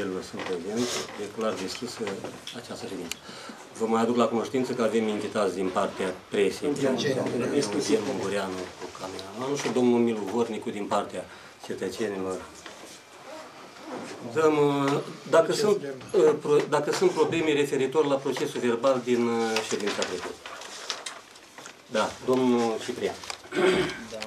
consilierilor sunt prezenți, declar deschisă această ședință. Vă mai aduc la cunoștință că avem invitați din partea presei, Eugen Ungureanu cu cameramanul și domnul Milu Vornicu din partea cetățenilor. Dacă sunt probleme referitor la procesul verbal din ședința trecută. Da, domnul Ciprian. Da.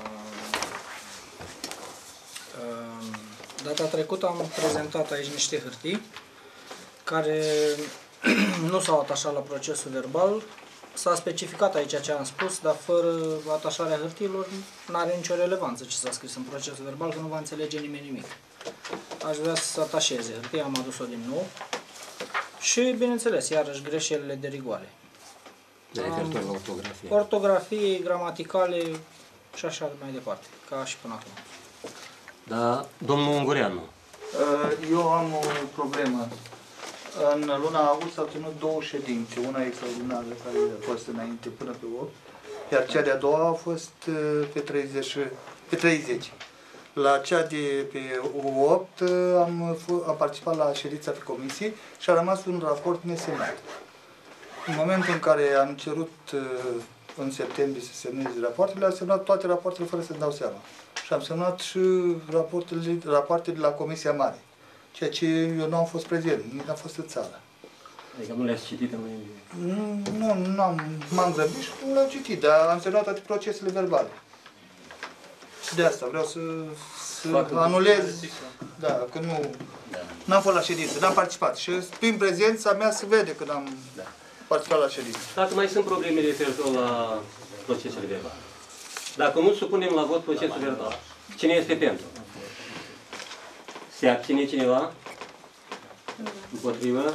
Data trecută am prezentat aici niște hârtii care nu s-au atașat la procesul verbal. S-a specificat aici ce am spus, dar fără atașarea hârtiilor nu are nicio relevanță ce s-a scris în procesul verbal, că nu va înțelege nimeni nimic. Aș vrea să se atașeze hârtia, am adus-o din nou. Și, bineînțeles, iarăși greșelile de rigoare. Referitor la ortografie. Ortografie, gramaticale și așa mai departe, ca și până acum. Da, domnul Ungureanu. Eu am o problemă. În luna august s-au ținut două ședințe, una extraordinară care a fost înainte până pe 8, iar cea de-a doua a fost pe 30. La cea de pe 8 am participat la ședința pe comisie și a rămas un raport nesemnat. În momentul în care am cerut în septembrie să semneze rapoartele, am semnat toate rapoartele fără să-mi dau seama. Și am semnat și rapoartele de la Comisia Mare, ceea ce eu nu am fost prezent, nici n-am fost în țară. Adică nu le-ați citit în m-am grăbit și nu le-am citit, dar am semnat toate procesele verbale. Și de asta vreau să anulez, da, că n-am fost la ședință, n-am participat. Și prin prezența mea se vede că n-am participat la ședință. Dacă mai sunt probleme referitor la procesele verbale. Dacă nu supunem la vot procesul verbal, cine este pentru? Se abține cineva? Împotrivă?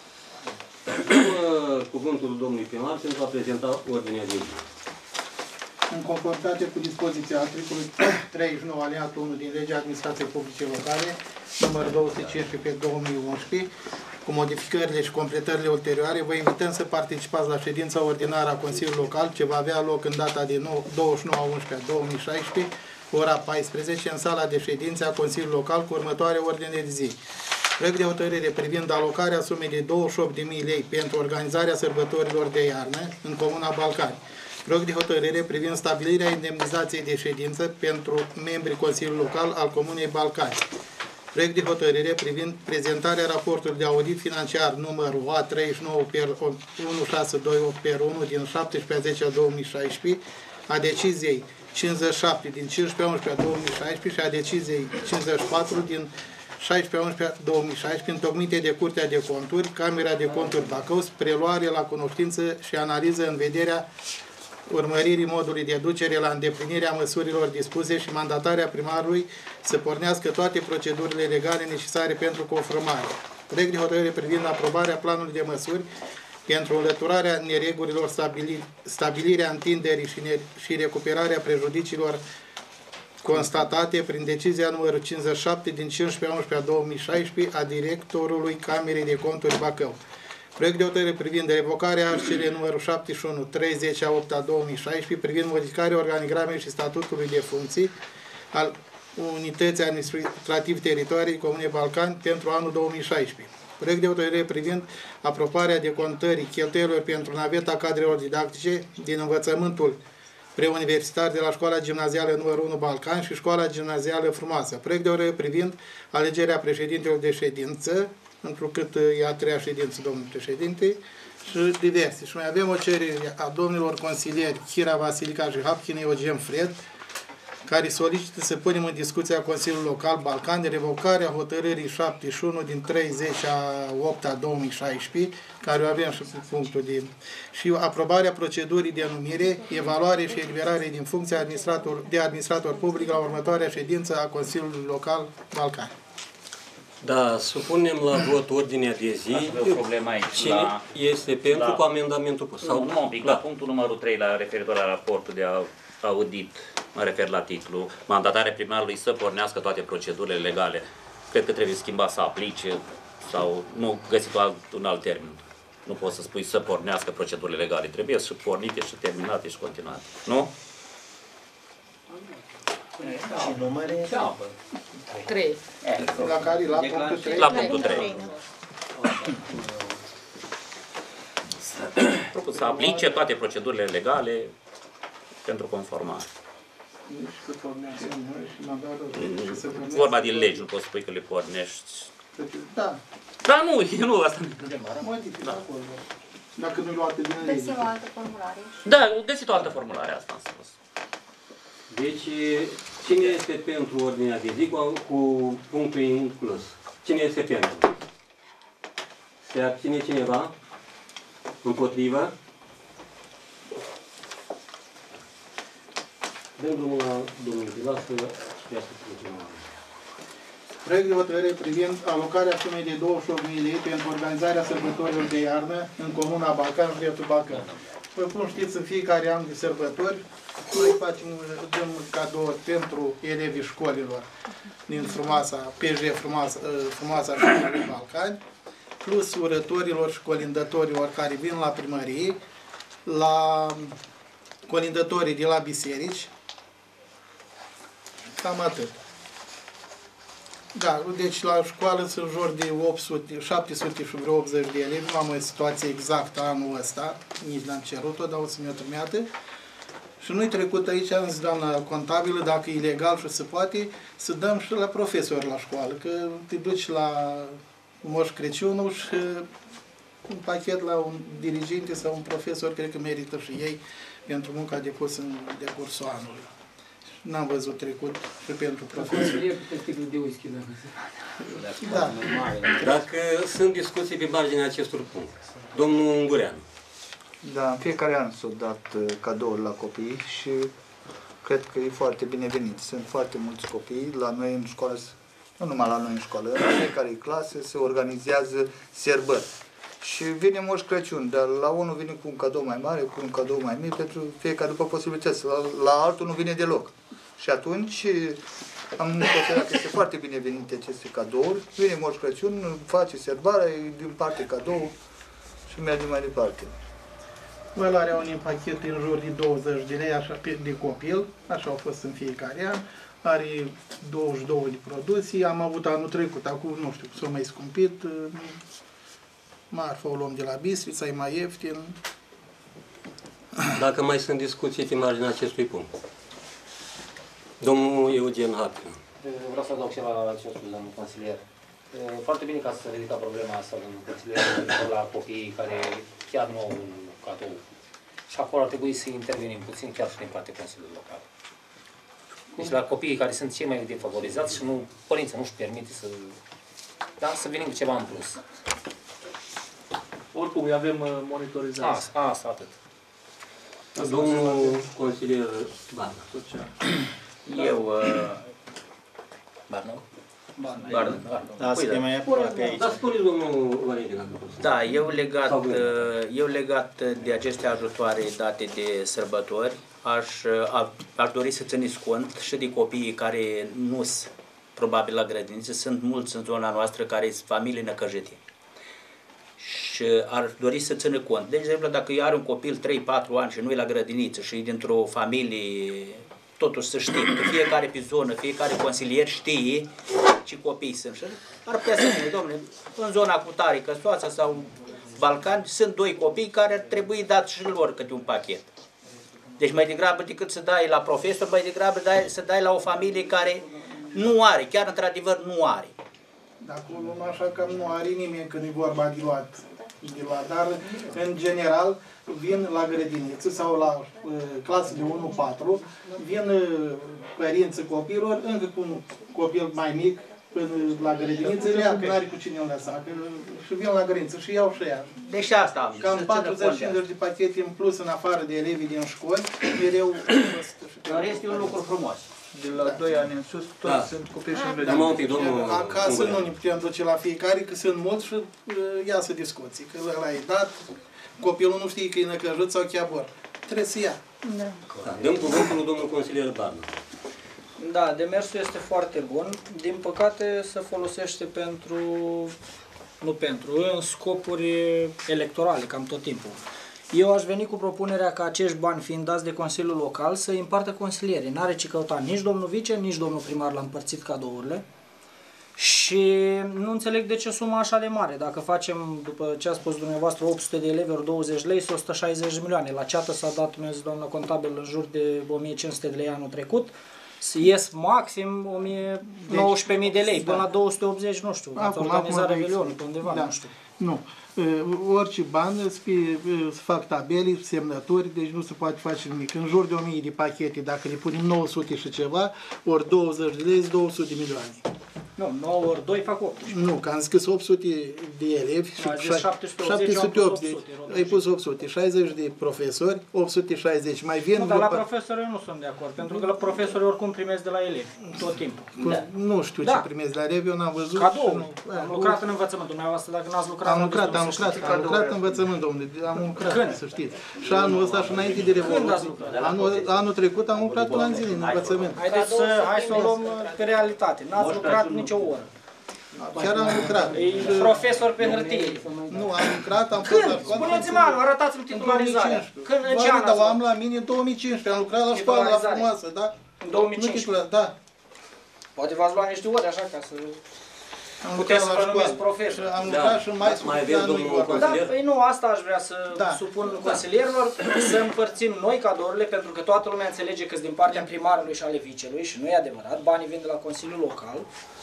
Cuvântul domnului primar pentru a prezenta ordinea de zi. În conformitate cu dispoziția articolului 39 alineatul 1 din Legea Administrației Publice Locale, numărul 215 pe 2011, cu modificările și completările ulterioare, vă invităm să participați la ședința ordinară a Consiliului Local, ce va avea loc în data de 29/11/2016, ora 14, în sala de ședințe a Consiliului Local, cu următoarea ordine de zi. Proiect de hotărâre privind alocarea sumei de 28.000 lei pentru organizarea sărbătorilor de iarnă în Comuna Balcani. Proiect de hotărâre privind stabilirea indemnizației de ședință pentru membrii Consiliului Local al Comunei Balcani. Proiect de hotărâre privind prezentarea raportului de audit financiar numărul A39/1628/1 din 17/10/2016, a deciziei 57 din 15/11/2016 și a deciziei 54 din 16/11/2016, întocmite de Curtea de Conturi, Camera de Conturi Bacău, preluare la cunoștință și analiză în vederea urmăririi modului de ducere la îndeplinirea măsurilor dispuse și mandatarea primarului să pornească toate procedurile legale necesare pentru conformare. Proiect de hotărâre privind aprobarea planului de măsuri pentru înlăturarea neregulilor, stabilirea întinderii și recuperarea prejudiciilor constatate prin decizia numărul 57 din 15/11/2016 a directorului Camerei de Conturi Bacău. Proiect de hotărâre privind revocarea HCR numărul 71/30/8/2016 privind modificarea organigramei și statutului de funcții al Unității Administrativ-Teritorii Comunei Balcani pentru anul 2016. Proiect de hotărâre privind aprobarea decontării cheltuielor pentru naveta cadrelor didactice din învățământul preuniversitar de la Școala Gimnazială numărul 1 Balcan și Școala Gimnazială Frumoasă. Proiect de hotărâre privind alegerea președintelor de ședință, întrucât e a treia ședință, domnul președinte, și diverse. Și mai avem o cerere a domnilor consilieri Chira Vasilica și Hapchine Eugen Fred, care solicită să punem în discuția Consiliului Local Balcan de revocarea hotărârii 71 din 30/8/2016, care o avem și pe punctul și aprobarea procedurii de numire, evaluare și eliberare din funcția de administrator public la următoarea ședință a Consiliului Local Balcan. Da, supunem la vot ordinea de zi. O problemă aici. Cine este pentru cu amendamentul pus? Sau nu, un pic, la punctul numărul 3, la referitor la raportul de audit, mă refer la titlu, mandatarea primarului să pornească toate procedurile legale. Cred că trebuie schimbat să aplice sau nu găsit un alt termen. Nu poți să spui să pornească procedurile legale. Trebuie și pornite și terminate și continuate. Nu? Și numere? 3. La care? La punctul 3? La punctul 3. Propus să aplice toate procedurile legale pentru conformare. Vorba din legi, nu poți spui că le pornești. Da. Dar nu asta. Modifică acolo. Dacă nu-i luate din lege. Găsim o altă formulare. Da, găsit o altă formulare, asta am spus. Deci, cine este pentru ordinea de zi cu punctul inclus? Cine este pentru? Se abține cineva? Împotrivă? Dăm drumul la domnul Pilar să scriască continuare. Proiect de hotărâre privind alocarea sumei de 28.000 lei pentru organizarea sărbătorilor de iarnă în comuna Balcan, județul Bacău. După cum știți, în fiecare an de sărbători, noi dăm cadouri pentru elevii școlilor din frumoasa, PJ frumoasa școală din Balcani, plus urătorilor și colindătorilor care vin la primărie, la colindătorii de la biserici, cam atât. Da, deci la școală sunt jur de 800, 700 și vreo 80 de elevi, nu am o situație exactă anul ăsta, nici n-am cerut-o, dar o să mi-o trimeată. Și nu-i trecut aici, am zis doamna contabilă, dacă e legal și se poate, să dăm și la profesori la școală, că te duci la Moș Crăciunul și un pachet la un diriginte sau un profesor, cred că merită și ei pentru munca depusă în decursul anului. N-am văzut trecut și pentru profesori. Da. Dacă sunt discuții pe marginea acestor punct. Domnul Ungureanu. Da, în fiecare an s-au dat cadouri la copii și cred că e foarte binevenit. Sunt foarte mulți copii la noi în școală, nu numai la noi în școală, în fiecare clasă se organizează sărbări. Și vine Moș Crăciun, dar la unul vine cu un cadou mai mare, cu un cadou mai mic, pentru fiecare după posibilități. La altul nu vine deloc. Și atunci am considerat că este foarte binevenit aceste cadouri. Vine Moș Crăciun, face sărbarea, din parte cadou și merge mai departe. El are un pachet în jur de 20 de lei așa, de copil, așa au fost în fiecare an. Are 22 de produse, am avut anul trecut, acum nu știu, s-a mai scumpit. Marfa o luăm de la Bistrița, e mai ieftin. Dacă mai sunt discuții pe marginea acestui punct. Domnul Eugen Hapin. Vreau să adaug ceva la ce a spus domnul consilier. Foarte bine că să ridica problema asta, domnul consilier, la copiii care chiar nu au un cadou. Și acolo ar trebui să intervenim puțin chiar și din partea Consiliului Local. Deci la copiii care sunt cei mai defavorizați și nu, părinții nu-și permite să, da, să venim cu ceva în plus. Oricum, îi avem monitorizați. Asta, atât. Domnul consilier Barna. Eu... Barnău? Barna. Da, să fie mai aproape aici. Dar spuneți domnul Valentin. Da, eu legat de aceste ajutoare date de sărbători, aș dori să țineți cont și de copiii care nu sunt probabil la grădiniță, sunt mulți în zona noastră care sunt familii năcăjite. Și ar dori să țină cont. De exemplu, dacă are un copil 3-4 ani și nu e la grădiniță și e dintr-o familie, totuși să știe că fiecare pe zonă, fiecare consilier știe ce copii sunt. Și ar putea să spune, domnule, în zona cu tare, Căsoața sau Balcani, sunt 2 copii care ar trebui dat și lor câte un pachet. Deci mai degrabă decât să dai la profesor, mai degrabă să dai la o familie care nu are, chiar într-adevăr nu are. Dacă nu așa că nu are nimeni când e vorba de luat. Dar, în general, vin la grădiniță sau la clasele 1-4, vin părinții copilor, încă cu un copil mai mic, până la grădiniță, ea că n-are cu cine îl lăsa, și vin la grădiniță și iau și ea. Deci asta. Cam 40-50 de pachete în plus, în afară de elevii din școli, mereu... Dar este un lucru frumos. De la 2 ani în sus, toți sunt copii și în grădiniță. Acasă nu ne putem duce la fiecare, că sunt mulți și iasă discuții. Că ăla e dat, copilul nu știe că e năcăjut sau chiabor. Trebuie să ia. Da. Dăm cuvântul lui domnul consilier Barna. Da, demersul este foarte bun. Din păcate se folosește în scopuri electorale, cam tot timpul. Eu aș veni cu propunerea ca acești bani, fiind dați de Consiliul Local, să îi împartă consilierii. N-are ce căuta nici domnul vice, nici domnul primar l-a împărțit cadourile. Și nu înțeleg de ce suma așa de mare. Dacă facem, după ce a spus dumneavoastră, 800 de elevi ori 20 lei, sunt 160 de milioane. La ceată s-a dat, mi-a zis doamna contabil, în jur de 1500 de lei anul trecut. Ies maxim 19.000 de lei, până la 280, nu știu. Ați organizat revelionul pe undeva, nu știu. Nu. Orice bani se fac tabele, semnături, deci nu se poate face nimic. În jur de 1000 de pachete, dacă le punem 900 și ceva, ori 20 de lei, 200 de milioane. Nu, 9 ori 2 fac 8. Nu, că am zis 800 de elevi, 780, ai pus 800, 60 de profesori, 860, mai vin... Nu, dar la profesori eu nu sunt de acord, pentru că la profesori oricum primesc de la elevi, tot timpul. Nu știu ce primesc de la elevi, eu n-am văzut. Cadou. Am lucrat în învățământ, dumneavoastră, dacă n-ați lucrat... Am lucrat în învățământ, domnule, am lucrat, să știți. Și anul ăsta și înainte de Revoluție. Anul trecut am lucrat până în zile în învățământ. Hai să o luăm pe realitate, n-ați lucrat nicio oră. Chiar am lucrat. E profesor pe hârtie. Nu, am lucrat, am fost la școală. Spuneți-mă anul, arătați-mi titularizarea. Când, în ce an ați am la mine în 2015, am lucrat la școală, la frumoasă, da? În 2015? Da. Poate v-ați luat niște ori așa ca să... Puteți să vă numiți profesor. Am lucrat și mai aveți domnul consilier? Da, păi nu, asta aș vrea să supun consilierilor, să împărțim noi cadourile, pentru că toată lumea înțelege că din partea primarului și ale vicelui, și nu e adevărat, banii vin de la Consiliul Local,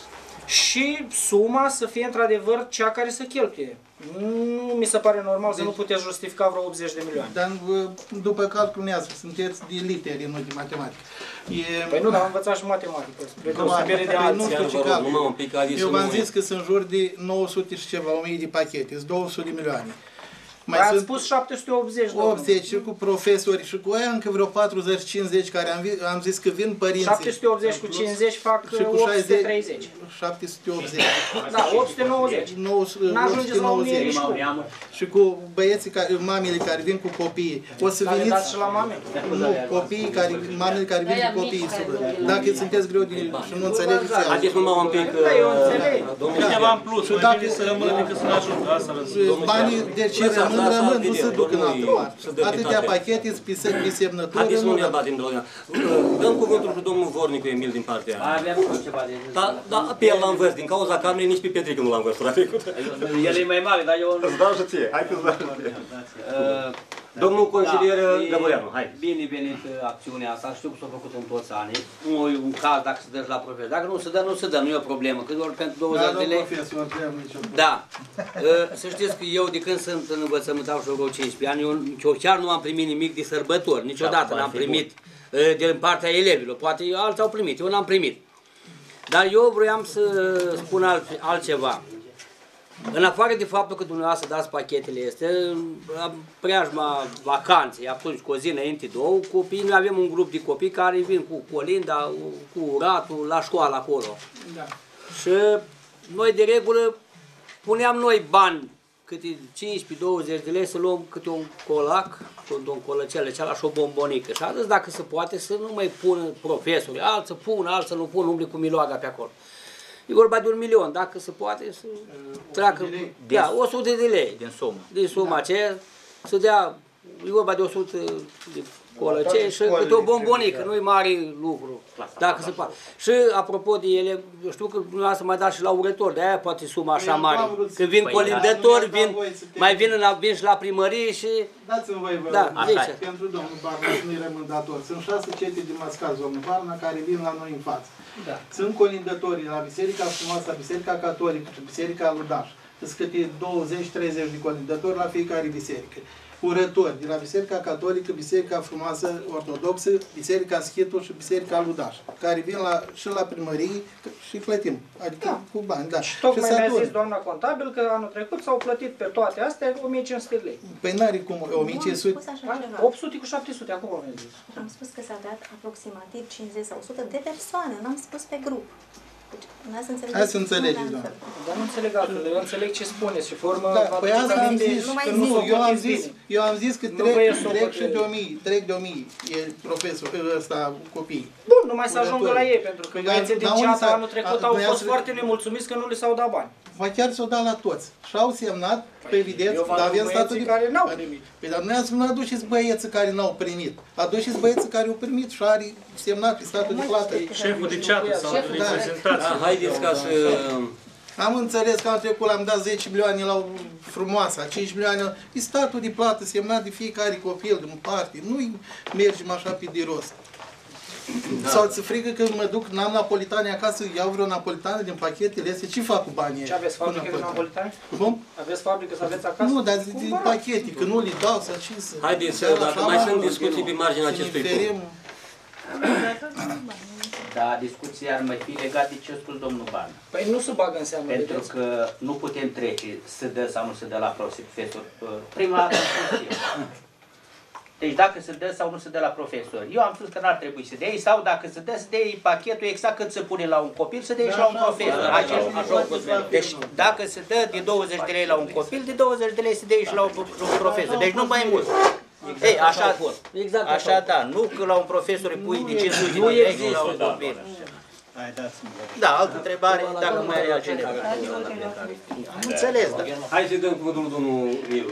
și suma să fie într-adevăr cea care să cheltuie. Nu mi se pare normal să nu puteți justifica vreo 80 de milioane. Dar după calcul neastră, sunteți de litere, nu de matematică. Păi nu, dar am învățat și matematică, spre deosebire de alții. Nu știu ce calcul. Eu v-am zis că sunt în jur de 900 și ceva, 1000 de pachete, sunt 200 de milioane. Mai ați spus 780, 80 și cu profesori și cu aia încă vreo 40-50 care am zis că vin părinții. 780 cu 50 fac 830. 780. Da, 890. N-ajungeți la 1000 nici cu. Și cu băieții, mamele care vin cu copiii. O să veniți... dați și la mame? Nu, mamele care vin cu copiii. Dacă sunteți greu de și nu înțelegeți... Haideți numai un pic... Da, eu înțeleg. Ceva în plus, mai bine să rămână decât să ne ajungă. Asta banii de ce rămân, nu se duc în altă parte. Atâtea pachete, pe semnături. Haideți să nu ne abatem de la... Dăm cuvântul cu domnul Vornicu Emil din partea aia. Aveam ceva de zis. Da, pe el l-am văzut, din cauza camerei, nici pe Petrică nu l-am văzut la trecută. El e mai mare, dar eu... Îți dau și ție, hai că îți dau și ție. Domnul consilier Găbureanu, hai. Bine venit acțiunea asta, știu că s-a făcut în toți anii. Nu e un caz dacă se dă la profesor. Dacă nu se dă, nu se dă, nu e o problemă. Cât ori pentru 20 de lei... Da. Să știți că eu de când sunt în învățământ, au și vreo 15 ani, eu chiar nu am primit nimic de sărbători. Niciodată n-am primit din partea elevilor. Poate alții au primit, eu n-am primit. Dar eu vroiam să spun altceva. În afară de faptul că dumneavoastră dați pachetele este, la preajma vacanței, atunci cu o zi înainte, două, copiii, noi avem un grup de copii care vin cu colinda, cu ratul, la școală acolo. Da. Și noi de regulă puneam noi bani, câte 15-20 de lei, să luăm câte un colac, un colăcel, cealaltă și o bombonică. Și atât dacă se poate să nu mai pună profesori, alții pun, alții nu pun, umble cu miloaga pe acolo. E vorba de 1.000.000, dacă se poate să treacă, da, 100 de lei din suma aceea, să dea, e vorba de 100 de colăcei și câte o bombonică, nu-i mare lucru, dacă se poate. Și apropo de ele, eu știu că dumneavoastră mai dați și la urători, de-aia poate suma așa mare. Când vin colindători, mai vin și la primărie și... Dați-mi voi, vă rog, pentru domnul Barna, să nu-i rămân dator. Sunt 6 cete de mascați, domnul Barna, care vin la noi în față. Da. Sunt colindătorii la Biserica Frumoasă, la Biserica Catolică și Biserica Ludaș. Sunt câte 20-30 de colindători la fiecare biserică. Urători de la Biserica Catolică, Biserica Frumoasă Ortodoxă, Biserica Schitul și Biserica Ludaș, care vin și la primărie și plătim, adică cu bani. Da. Și tocmai mi-a zis doamna contabil că anul trecut s-au plătit pe toate astea 1500 de lei. Păi n-are cum, 1500? 800 cu 700, acolo mi-a zis. Am spus că s-a dat aproximativ 50 sau 100 de persoane, n-am spus pe grup. Hai să înțelegeți, doamne. Dar nu înțeleg altfel, eu înțeleg ce spuneți și formă... Da, păi asta am zis, eu am zis că trec și de 1000, trec de 1000, e profesor, ăsta, copii. Bun, numai să ajungă la ei, pentru că băieții din ceata anul trecut au fost foarte nemulțumiți că nu li s-au dat bani. Ba chiar s-au dat la toți și au semnat Păi evident, Eu vă dar aduc avem statul băieții de... care n-au primit. Păi dar dumneavoastră nu aduceți băieții care n-au primit. Aduceți băieții care au primit și are semnat pe statul de plată. Șeful de ceată sau reprezentație. Da, haideți ca să... Am înțeles că am trecut, am dat 10 milioane la Frumoasa, 5 milioane, e statul de plată semnat de fiecare copil din parte, nu mergem așa pe de rost. Da. Sau ți frică că mă duc, n-am napolitane acasă, iau vreo napolitană din pachetele astea, ce fac cu banii? Ce aveți fabrică de napolitani? Cum? Aveți fabrică să aveți acasă? Nu, dar din pachete, că nu le dau sau ce să... Haideți, dacă mai sunt discuții pe marginea acestui punct. Da, discuția ar mai fi legată de ce a spus domnul Ban. Păi nu se bagă în seamă, Pentru vedeți. că nu putem trece să dă sau nu să dă la profesor. Prima dată am spus eu. Deci dacă se dă sau nu se dă la profesor. Eu am spus că n-ar trebui să dea sau dacă se dă, să dea pachetul exact cât se pune la un copil, să dea și la un profesor. Deci dacă se dă de 20 de lei la un copil, de 20 de lei se dea și la un profesor. Deci nu mai mult. Ei, așa, așa da, nu că la un profesor îi pui de 500 de lei la un copil. Da, altă întrebare, dacă mai are altcineva. Am înțeles, da. Hai să dăm cuvântul domnul Milu.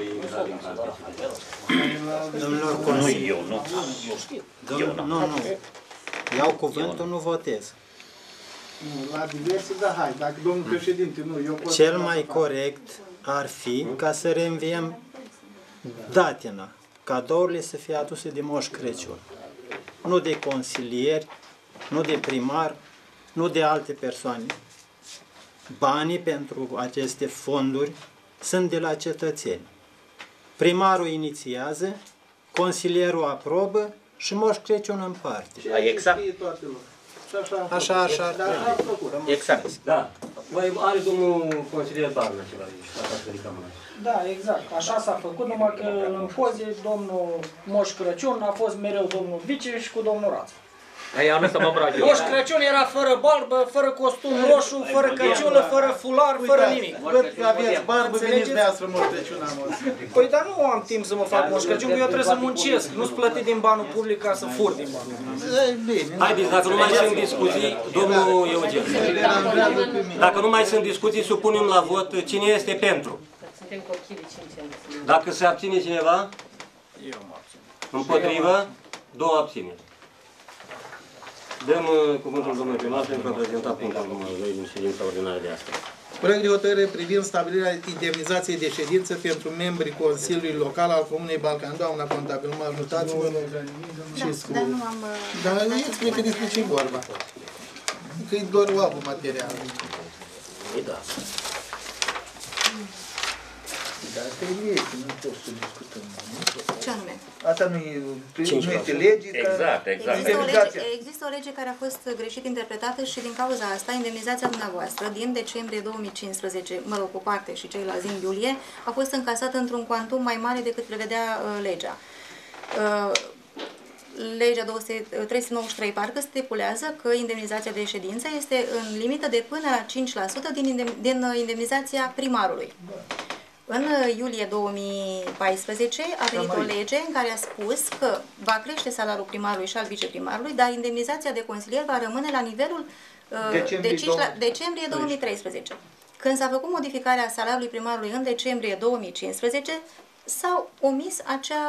Domnilor, Nu, eu nu. nu. Iau cuvântul, nu votez. La diverse, da, hai, dacă domnul președinte, nu, eu pot... Cel mai corect ar fi ca să reînviem datina, cadourile să fie aduse de Moș Crăciun. Nu de consilieri, nu de primar, nu de alte persoane. Banii pentru aceste fonduri sunt de la cetățeni. Primarul inițiază, consilierul aprobă și Moș Crăciun împarte. Exact. Așa. Exact. Da. Mai are domnul consilier Barna ceva aici. Da, exact. Așa s-a făcut, numai că în poze domnul Moș Crăciun a fost mereu domnul Vice și cu domnul Rață. Moș Crăciun era fără barbă, fără costum roșu, fără căciulă, fără fular, fără nimic. Văd că aveți barbă, veniți dumneavoastră Moș Crăciun anul ăsta. Păi dar nu am timp să mă fac Moș Crăciun, că eu trebuie să muncesc. Nu-ți plătit din banul public ca să fur din banul public. Haideți, dacă nu mai sunt discuții, domnul Eugen. Dacă nu mai sunt discuții, supunem la vot cine este pentru. Dacă se abține cineva? Împotrivă? 2 abțineri. Dăm cuvântul domnului primar pentru a prezenta punctul numărul 2 din ședința ordinară de astăzi. Proiect de hotărâre privind stabilirea indemnizației de ședință pentru membrii Consiliului Local al Comunei Balcan. Doamna contabil, mă ajutați-mă. Dar nu am... Dar nu explică despre ce vorba. Că-i doar o apă materială. Da. Dar asta e lege, nu pot să discutăm. Ce anume? Asta nu este lege, Exact. Există o lege care a fost greșit interpretată și din cauza asta indemnizația dumneavoastră din decembrie 2015, mă rog, cu parte și ceilalți din iulie, a fost încasată într-un cuantum mai mare decât prevedea legea. Legea 393 parcă stipulează că indemnizația de ședință este în limită de până la 5% din indemnizația primarului. În iulie 2014 a venit o lege în care a spus că va crește salariul primarului și al viceprimarului, dar indemnizația de consilier va rămâne la nivelul decembrie 2013. Când s-a făcut modificarea salariului primarului în decembrie 2015, s-a omis acea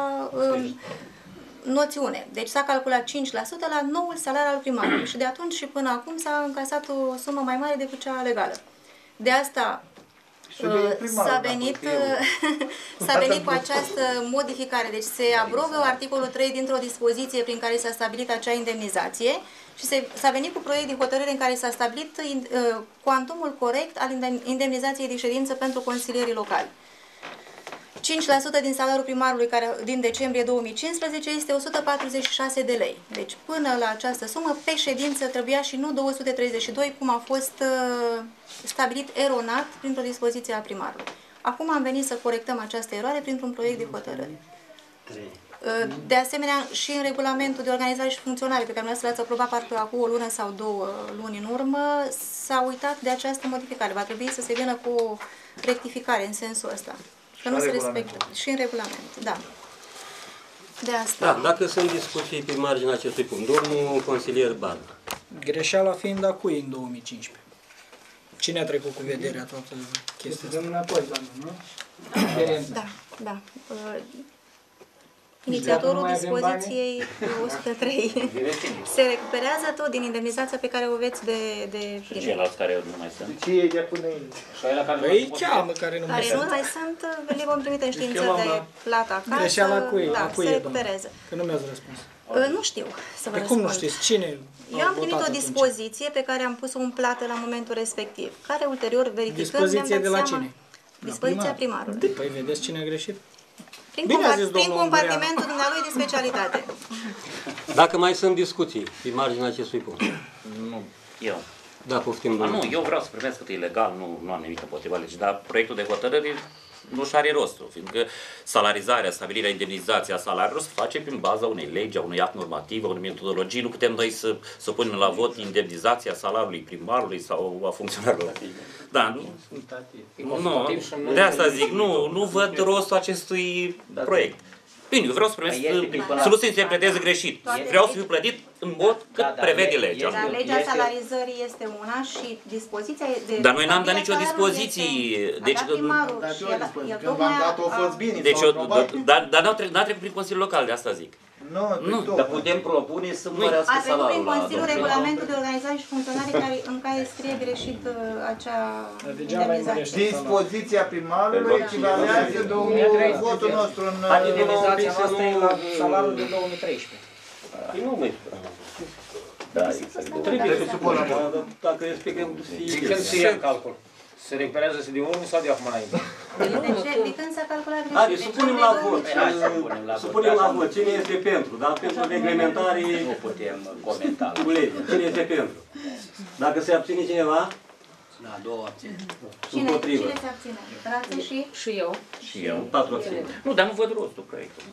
noțiune. Deci s-a calculat 5% la noul salariu al primarului și de atunci și până acum s-a încasat o sumă mai mare decât cea legală. De asta s-a venit cu această modificare. Deci se abrogă articolul 3 dintr-o dispoziție prin care s-a stabilit acea indemnizație și s-a venit cu proiect de hotărâre în care s-a stabilit cuantumul corect al indemnizației de ședință pentru consilierii locali. 5% din salariul primarului care din decembrie 2015 este 146 de lei. Deci până la această sumă pe ședință trebuia și nu 232 cum a fost stabilit eronat printr-o dispoziție a primarului. Acum am venit să corectăm această eroare printr-un proiect de hotărâre. De asemenea, și în regulamentul de organizare și funcționare pe care noi l-ați aprobat parcă acum o lună sau 2 luni în urmă, s-a uitat de această modificare. Va trebui să se vină cu o rectificare în sensul ăsta. Că nu se respectă. Și în regulament, da. De asta. Da, dacă sunt discuții pe marginea acestui punct. Domnul consilier Barna. Greșeala fiind a cui în 2015? Cine a trecut cu vederea toată chestia asta? Dăm înapoi, doamnă, nu? Da. Inițiatorul dispoziției 103 se recuperează tot din indemnizația pe care o veți de și ceilalți care nu mai sunt. Ce e de până aici? Îi cheamă care nu mai care sunt. nu mai sunt, le vom trimite înștiințări de plată acasă. Greșeala cui? Da, Cui se e, recupereze. Că nu mi-ați răspuns. Nu știu să vă Pe cum nu răspund. știți? Cine Eu am a primit votat o atunci? dispoziție pe care am pus-o în plată la momentul respectiv, care ulterior verificând Dispoziție de la cine? Dispoziția primarului. Păi vedeți cine a greșit? Prin compartimentul dumnealui de specialitate. Dacă mai sunt discuții pe marginea acestui punct. Nu, eu. Da, poftim. Nu, eu vreau să primesc cât e legal, nu am nimic împotriva legii, dar proiectul de hotărâre nu-și are rostul, fiindcă salarizarea, stabilirea indemnizației a salariilor se face prin baza unei legi, a unui act normativ, a unei metodologii. Nu putem noi să punem la vot indemnizația salariului primarului sau a funcționarilor. Da, nu, de asta zic, nu văd rostul acestui proiect. Bine, eu vreau să primesc, să nu se interpreteze greșit. Vreau să fiu plătit în mod cât prevede legea. Dar legea salarizării este una și dispoziția de... Dar noi n-am dat nicio dispoziție. Deci, când v-am dat o fost bine. Deci, dar n-a trecut prin Consiliul Local, de asta zic. Nu, dar putem propune să mărească a trecut prin salariul la Consiliul regulamentul de organizare și funcționare în care scrie greșit acea indemnizație. Dispoziția primarului echivalează votul nostru în... Indemnizația noastră e la salariul de 2013. Nu mai trebuie să supună, dacă respectăm... De când se ia în calcul? Se recuperează de urmă sau de acum înainte? De când s-a calculat greșit? Haideți, supunem la vot. Supunem la vot. Cine este pentru? Dar pentru reglementare... Nu putem comenta. Cu legea. Cine este pentru? Dacă se abține cineva? Da, două abține. Cine se abține? Rață și eu. Și eu. 4 abține. Nu, dar nu văd rostul proiectului.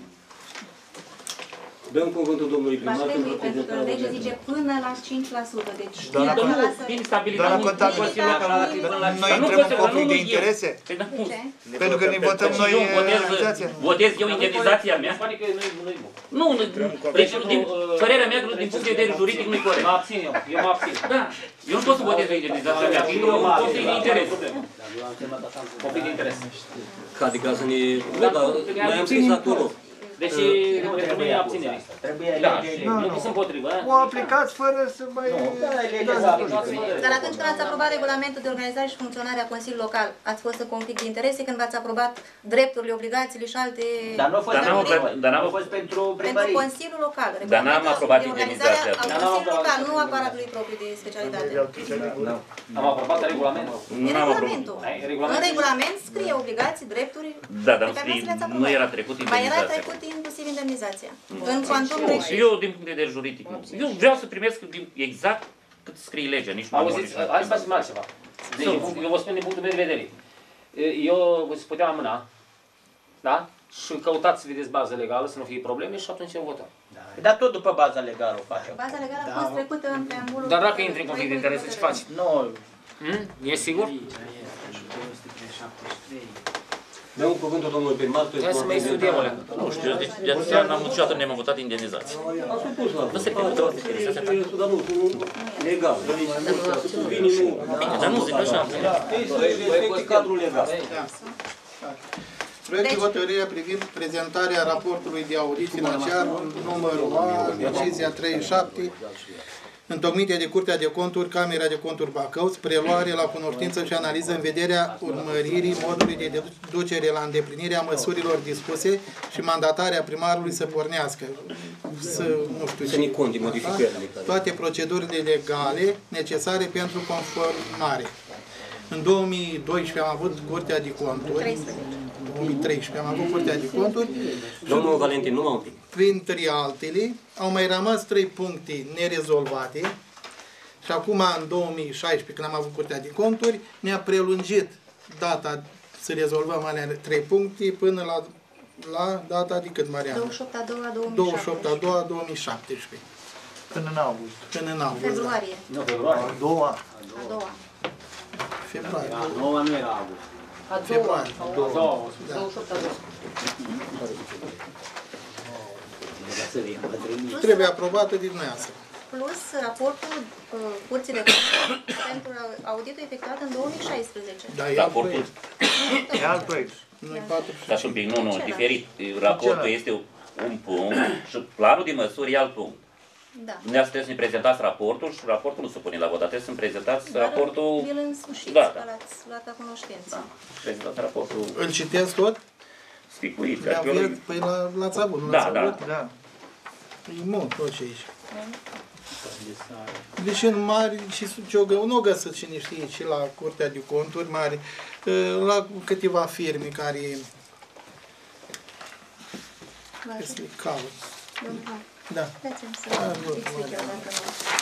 Dăm cuvântul domnului primar pentru că legea zice până la 5%. Deci Bine stabilit. Doamna contabilă, noi intrăm în conflict de interese? Pentru că ne votăm noi organizația? Votez eu indemnizația mea? Nu, deci părerea mea din punct de vedere juridic nu-i corect. Mă abțin eu mă abțin. Da, eu nu pot să votez indemnizația mea, fiindcă eu nu conflict de interes. Conflict de interes. Adică să ne... Da, noi am scris acolo. Deci trebuie abținere. Da, nu sunt împotrivă. O aplicați fără să mai... Dar atunci când ați aprobat regulamentul de organizare și funcționare a Consiliului Local, ați fost în conflict de interese când v-ați aprobat drepturile, obligațiile și alte... Dar nu a fost pentru primărie. Pentru Consiliul Local. Dar n-am aprobat indemnizația. Consiliul Local, nu aparatului propriu de specialitate. Am aprobat regulamentul. Regulamentul. În regulament scrie obligații, drepturi... Da, dar nu era trecut Mai era indemnizația. trecut inclusiv indemnizația. În cuantum greșit. Eu, din punct de vedere juridic, nu. Eu vreau să primesc exact cât scrie legea, nici nu am Auziți, hai să facem altceva. Deci, eu vă spun din punctul meu de vedere. Eu vă puteam amâna, da? Și căutați să vedeți bază legală, să nu fie probleme și atunci eu votăm. Dar tot după baza legală o facem. Baza legală a fost trecută în preambulul... Dar dacă intri în conflict de interese, ce faci? Nu. E sigur? Dăm cuvântul domnului primar. Hai să mai studiem alea. Nu știu, deci de aceea niciodată nu am votat indemnizație. Nu se permite o indemnizație. Dar nu, legal. Bine, dar nu zic așa. Respecti cadrul legal. Proiect de hotărâre privind prezentarea raportului de audit financiar, numărul A, decizia 37, întocmite de Curtea de Conturi, Camera de Conturi Bacău, preluare la cunoștință și analiză în vederea urmăririi modului de ducere la îndeplinirea măsurilor dispuse și mandatarea primarului să pornească, toate procedurile legale necesare pentru conformare. În 2012 am avut Curtea de Conturi. 2013 am avut Curtea de Conturi. Domnul Valentin, numai un pic. Printre altele, au mai rămas 3 puncte nerezolvate și acum, în 2016, când am avut Curtea de Conturi, ne-a prelungit data să rezolvăm alea 3 puncte până la data de cât, Mariana? 28/2/2017. Până în august. Până în august. Februarie. Nu, februarie. A doua. A doua. Februarie. A doua nu era august. A doua. Două. Trebuie aprobată din dumneavoastră. Plus raportul Curții de Conturi pentru auditul efectuat în 2016. Da, e alt proiect. E alt proiect. Noi 4. Stați un pic, nu, diferit. Raportul este un punct și planul de măsuri e alt punct. Da. Dumneavoastră trebuie să ne prezentați raportul și raportul nu se pune la vot, dar trebuie să-mi prezentați raportul... El însușit, da. l-ați luat la cunoștință. Da, prezentați raportul... Îl citesc tot? Spicuit. Păi l-ați avut, nu da, l-ați avut? Da. E mult tot ce aici. Deci în mari, și nu găsesc cine știe, și la Curtea de Conturi mari, la câteva firme care se caut. Da. Dați-mi să explic eu dacă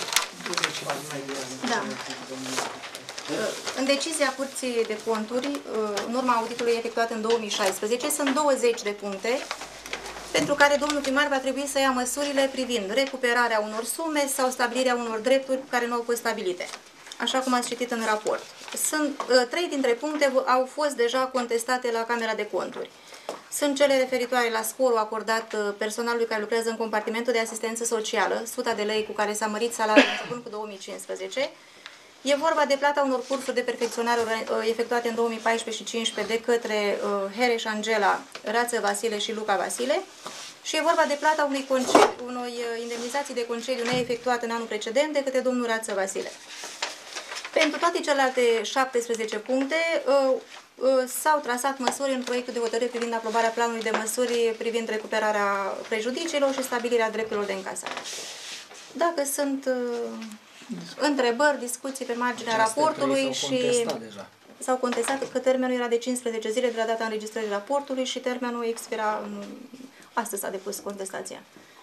nu. Da. În decizia Curții de Conturi, în urma auditului efectuat în 2016, sunt 20 de puncte pentru care domnul primar va trebui să ia măsurile privind recuperarea unor sume sau stabilirea unor drepturi care nu au fost stabilite, așa cum ați citit în raport. Sunt 3 dintre puncte au fost deja contestate la Camera de Conturi. Sunt cele referitoare la sporul acordat personalului care lucrează în compartimentul de asistență socială, 100 de lei cu care s-a mărit salariul începând cu 2015. E vorba de plata unor cursuri de perfecționare efectuate în 2014 și 2015 de către Hereș Angela, Rață Vasile și Luca Vasile. Și e vorba de plata unei indemnizații de concediu neefectuată în anul precedent de către domnul Rață Vasile. Pentru toate celelalte 17 puncte s-au trasat măsuri în proiectul de hotărâre privind aprobarea planului de măsuri privind recuperarea prejudiciilor și stabilirea drepturilor de încasare. Dacă sunt întrebări, discuții pe marginea raportului și s-au contestat că termenul era de 15 zile de la data înregistrării raportului și termenul expira astăzi s-a depus contestația.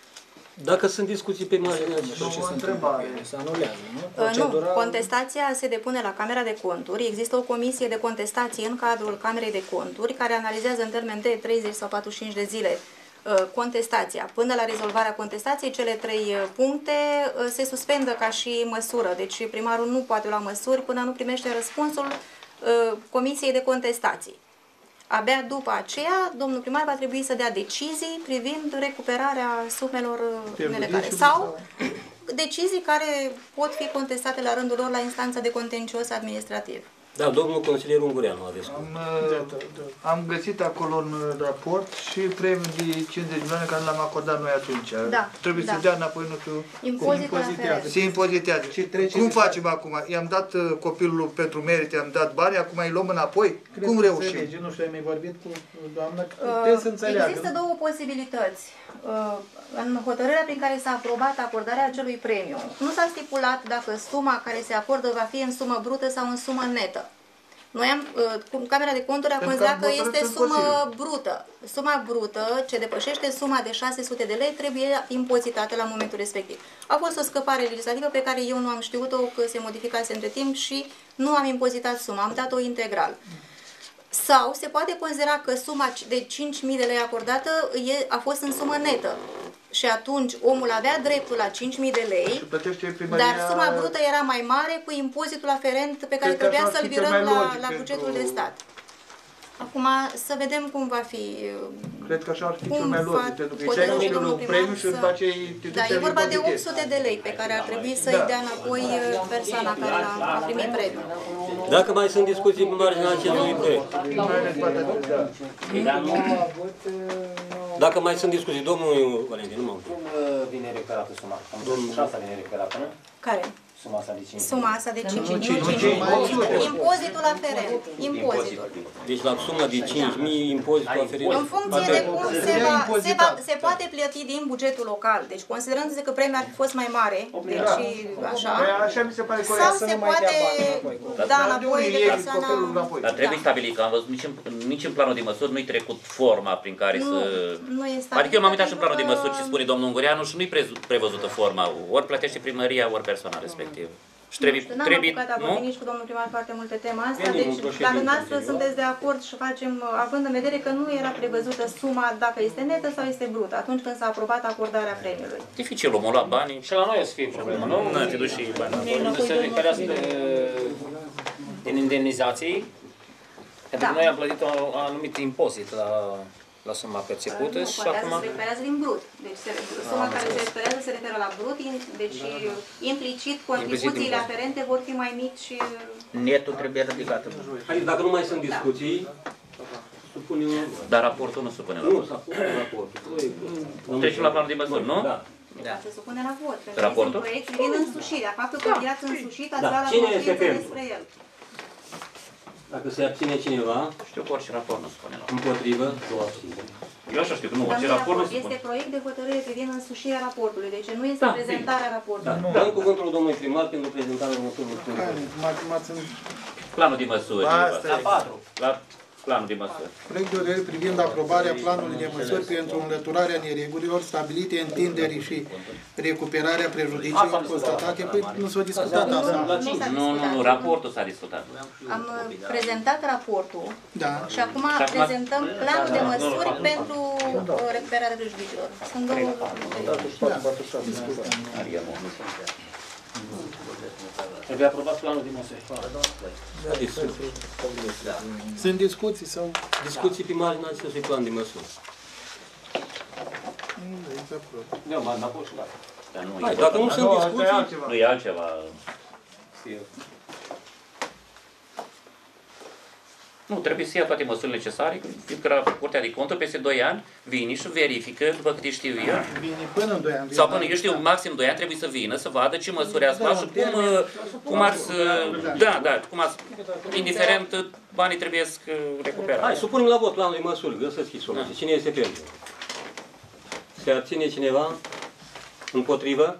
Dacă sunt discuții pe marginea o întrebare. Se anulează, nu? Nu, contestația se depune la Camera de Conturi. Există o comisie de contestație în cadrul Camerei de Conturi care analizează în termen de 30 sau 45 de zile contestația. Până la rezolvarea contestației, cele 3 puncte se suspendă ca și măsură. Deci primarul nu poate lua măsuri până nu primește răspunsul comisiei de contestații. Abia după aceea, domnul primar va trebui să dea decizii privind recuperarea sumelor nelegale sau decizii care pot fi contestate la rândul lor la instanța de contencios administrativ. Da, domnul consilier Ungureanu a descris. Am găsit acolo în raport și premiul de 50 de milioane care l-am acordat noi atunci. Da, trebuie să dea înapoi, nu știu, se impozitează. Cum facem acum? I-am dat copilul pentru merite, i-am dat bani, acum îi luăm înapoi? Cum reușim? Nu știu, ai mai vorbit cu doamna, trebuie să înțeleagă. Există două posibilități. În hotărârea prin care s-a aprobat acordarea acelui premiu, nu s-a stipulat dacă suma care se acordă va fi în sumă brută sau în sumă netă. Noi Camera de Conturi a considerat că este sumă brută. Suma brută, ce depășește suma de 600 de lei, trebuie impozitată la momentul respectiv. A fost o scăpare legislativă pe care eu nu am știut-o, că se modificase între timp și nu am impozitat suma, am dat-o integral. Sau se poate considera că suma de 5.000 de lei acordată a fost în sumă netă. Și atunci omul avea dreptul la 5.000 de lei, dar suma brută era mai mare cu impozitul aferent pe care trebuia să-l virăm la bugetul de stat. Acum să vedem cum va fi. Cred că așa ar fi cel mai logic, pentru că îi dai copilul premiu și după aceea îi Da, e vorba de 800 de lei pe care ar trebui să-i dea înapoi persoana care a primit premiul. Dacă mai sunt discuții pe marginea acestui proiect. Dacă mai sunt discuții, domnul Valentin, nu m-am Cum vine recuperată suma? Și asta vine recuperată, nu? Care? Suma asta de 5. Suma asta de 5.000. Impozitul aferent. Impozitul. Deci la suma de 5.000, impozitul aferent. În funcție de cum se poate plăti din bugetul local. Deci considerându-se că premiul ar fi fost mai mare, deci așa, sau se poate da înapoi de persoana... Dar trebuie stabilit, că am văzut nici în planul de măsuri nu-i trecut forma prin care să... Adică eu m-am uitat și în planul de măsuri și spune domnul Ungureanu și nu-i prevăzută forma. Ori plătește primăria, ori persoana respectivă. Și trebuie, N-am apucat a vorbi nici cu domnul primar foarte multe tema asta, deci dacă dumneavoastră sunteți de acord și facem, având în vedere că nu era prevăzută suma dacă este netă sau este brută, atunci când s-a aprobat acordarea premiului. Dificil, omul lua banii. Și la noi o să fie problemă, nu? Nu, te duci și banii. Să se recuperează din indemnizații, pentru că noi am plătit un anumit impozit la suma percepută și acum... se recuperează din brut. Deci suma care se recuperează se referă la brut, deci implicit contribuțiile aferente vor fi mai mici și... Netul trebuie ridicat. Dacă nu mai sunt discuții, supune la vot. Dar raportul nu supune la Nu, vot. s-a pus raportul. Trecem la planul de măsuri, nu? Da. Se supune la vot. Pentru că Raportul? este un proiect privind însușirea. Faptul că viața însușit ați Da. luat la Cine este cunoștință pentru? despre el. Dacă se abține cineva, Știu că orice raport nu supune la vot. împotrivă, două abțineri. Eu așa știu că nu, Dar orice nu e raport nu raport, supune. este proiect de hotărâre privind însușirea raportului. Deci nu este Da, prezentarea Da. raportului. Dăm cuvântul domnului primar pentru prezentarea următorului punct. Planul de măsuri. Asta e. La planul de măsuri. Proiect de hotărâre privind aprobarea planului de măsuri pentru înlăturarea neregulilor stabilite, întinderii și recuperarea prejudiciilor constatate. Păi nu s-a discutat asta. Nu, raportul s-a discutat. Am prezentat raportul Da. și acum prezentăm planul de măsuri pentru recuperarea prejudiciilor. Sunt două lucruri. Trebuie aprobat planul de măsuri. Sunt discuții sau... Discuții pe marginea acestui plan de măsuri. Eu m-am dat și gata. Dar nu, Hai, dacă nu sunt discuții, nu e altceva. Nu, trebuie să ia toate măsurile necesare, fiindcă la Curtea de Conturi peste 2 ani vine și verifică, după câte știu eu, Vine până în 2 ani. sau până, eu știu, maxim 2 ani trebuie să vină, să vadă ce măsuri ați luat și cum ați, cum ați, indiferent, banii trebuie să recuperați. hai, supunem la vot planul de măsuri, găsesc soluție. Cine este pentru? Se abține cineva? Împotrivă?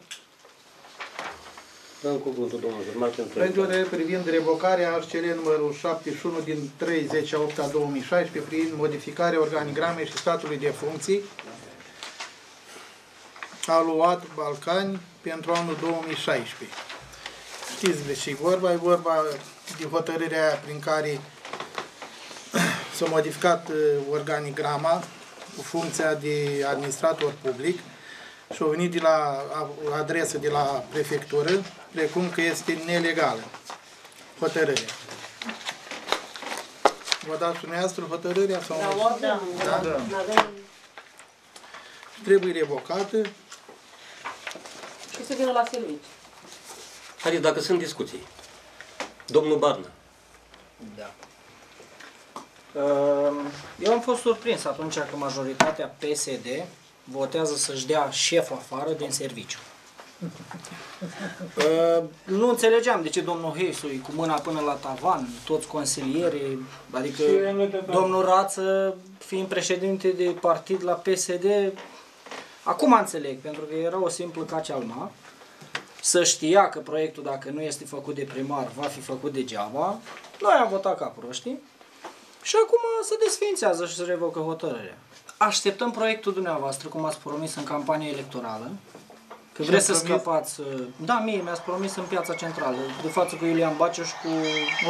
Dăm cuvântul domnul Jurmar pentru Proiectul de privind revocarea HCL numărul 71 din 30/8/2016 privind modificarea organigramei și statului de funcții aluat Balcani pentru anul 2016. Știți de ce e vorba de hotărârea prin care s-a modificat organigrama cu funcția de administrator public și au venit de la adresă de la prefectură, precum că este nelegală hotărârea. Vă dați dumneavoastră hotărârea? Sau Da. trebuie revocată. Și să vină la serviciu. Haideți, dacă sunt discuții. Domnul Barna. Da. Eu am fost surprins atunci că majoritatea PSD votează să-și dea șeful afară din serviciu. Nu înțelegeam de ce domnul Heisu e cu mâna până la tavan, toți consilierii, adică domnul Rață, fiind președinte de partid la PSD, acum înțeleg, pentru că era o simplă cacealma, să știa că proiectul, dacă nu este făcut de primar, va fi făcut degeaba. Noi am votat ca proștii și acum se desființează și se revocă hotărârea. Așteptăm proiectul dumneavoastră, cum ați promis în campanie electorală, că vreți să scăpați... Da, mie mi-ați promis în Piața Centrală, de față cu Iulian Baciu și cu...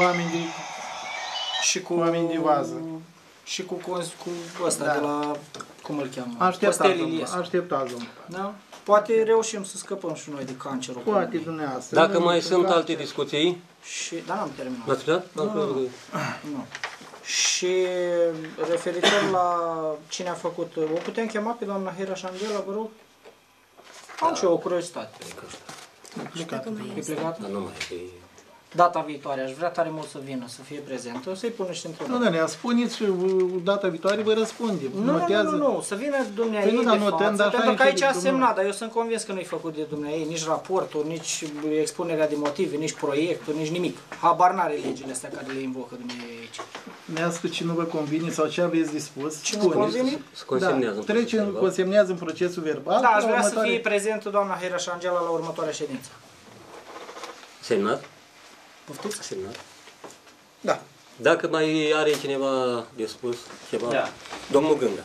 Oameni de vază. Și cu ăsta de la... Cum îl cheamă? Așteptați, domnule. Da? Poate reușim să scăpăm și noi de cancerul. Poate dumneavoastră. Dacă mai sunt alte discuții... Dar n-am terminat. L-ați terminat? Nu. Și referitor la cine a făcut, o putem chema pe doamna Hera Șangela, vă rog? Am și eu o curiozitate. E plecat? Dar nu mai e. Data viitoare, aș vrea tare mult să vină, să fie prezentă, să-i pun niște întrebări. Nu, ne spuneți și data viitoare vă răspundem. Nu, să vină dumneavoastră de față, pentru că aici a semnat, dar eu sunt convins că nu-i făcut de dumneavoastră nici raportul, nici expunerea de motive, nici proiectul, nici nimic. Habar n-are legile astea care le invocă dumneavoastră aici. Ne-ați spus ce nu vă convine sau ce aveți dispus. Ce nu convine? Consemnează în procesul verbal. Da, aș vrea să fie prezentă doamna Hera Șangela la următoarea ședință. Semnat? Poftiți? Semnat. Da. Dacă mai are cineva de spus ceva, Da. domnul Gânga.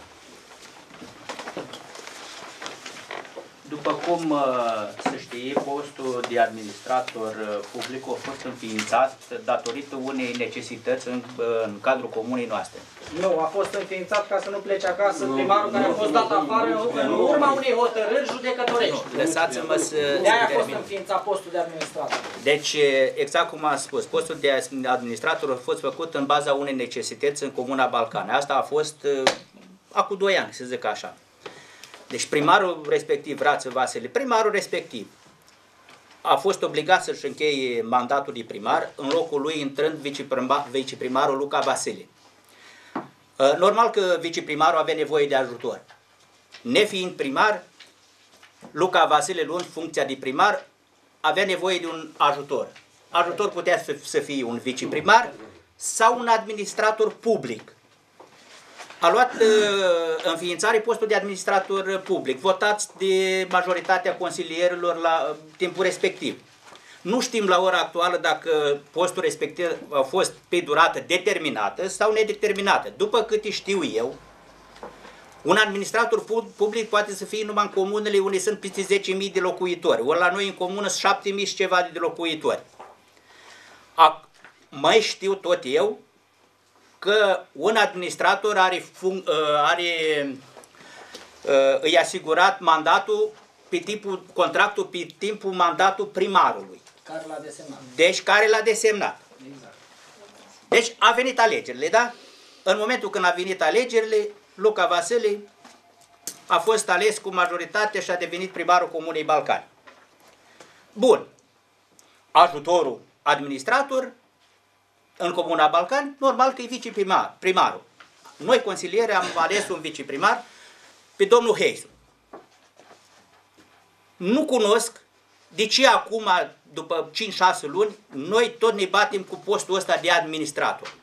După cum se știe, postul de administrator public a fost înființat datorită unei necesități în cadrul comunei noastre. Nu, a fost înființat ca să nu plece acasă primarul care a fost dat afară în urma unei hotărâri judecătorești. Lăsați-mă să De-aia a fost înființat postul de administrator. Deci, exact cum am spus, postul de administrator a fost făcut în baza unei necesități în comuna Balcani. Asta a fost acum 2 ani, să zic așa. Deci primarul respectiv, Rață Vasile, primarul respectiv a fost obligat să-și încheie mandatul de primar, în locul lui intrând viceprimarul Luca Vasile. Normal că viceprimarul avea nevoie de ajutor. Nefiind primar, Luca Vasile, luând funcția de primar, avea nevoie de un ajutor. Ajutor putea să fie un viceprimar sau un administrator public. A luat înființare postul de administrator public, votați de majoritatea consilierilor la timpul respectiv. Nu știm la ora actuală dacă postul respectiv a fost pe durată determinată sau nedeterminată. După câte știu eu, un administrator public poate să fie numai în comunele unde sunt peste 10.000 de locuitori, ori la noi în comună sunt 7.000 și ceva de locuitori. Mai știu tot eu că un administrator îi asigurat mandatul contractul pe timpul mandatul primarului. Care l-a desemnat. Deci care l-a desemnat. Exact. Deci a venit alegerile, da? În momentul când a venit alegerile, Luca Vasile a fost ales cu majoritate și a devenit primarul Comunei Balcani. Bun. Ajutorul administrator în Comuna Balcani, normal că e viceprimarul. Noi, consilieri, am ales un viceprimar pe domnul Heisu. Nu cunosc de ce acum, după 5-6 luni, noi tot ne batem cu postul ăsta de administrator.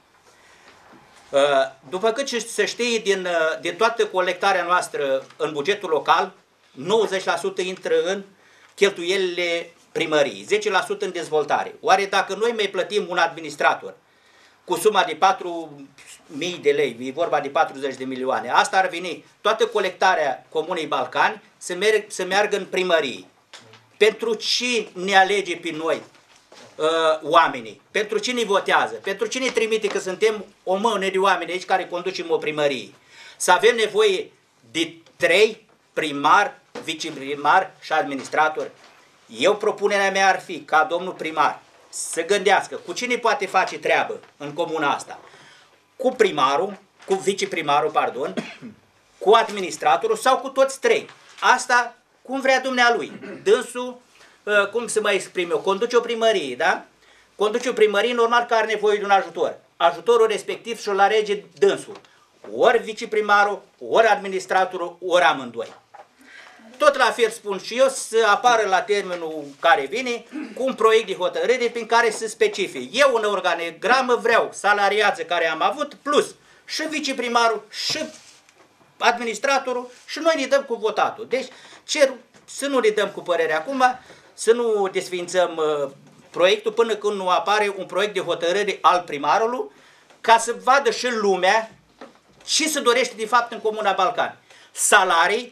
După cât se știe din toată colectarea noastră în bugetul local, 90% intră în cheltuielile primăriei, 10% în dezvoltare. Oare dacă noi mai plătim un administrator cu suma de 4.000 de lei, e vorba de 40 de milioane, asta ar veni toată colectarea Comunei Balcani să meargă în primărie. Pentru ce ne alege pe noi oamenii? Pentru ce ne votează? Pentru ce ne trimite că suntem o mână de oameni aici care conducem o primărie? Să avem nevoie de 3 primari, viceprimari și administratori. Eu, propunerea mea ar fi ca domnul primar să gândească cu cine poate face treabă în comuna asta. Cu primarul, cu viceprimarul, pardon, cu administratorul sau cu toți 3. Asta cum vrea dumnealui. Dânsul, cum să mă exprim eu, conduce o primărie, da? Conduce o primărie, normal că are nevoie de un ajutor. Ajutorul respectiv și-l alege dânsul. Ori viceprimarul, ori administratorul, ori amândoi. Tot la fel spun și eu, să apară la termenul care vine cu un proiect de hotărâre prin care să specifice. Eu în organigramă vreau salariață care am avut, plus și viceprimarul, și administratorul, și noi ne dăm cu votatul. Deci cer să nu ne dăm cu părere acum, să nu desființăm proiectul până când nu apare un proiect de hotărâre al primarului, ca să vadă și lumea ce se dorește de fapt în Comuna Balcani. Salarii,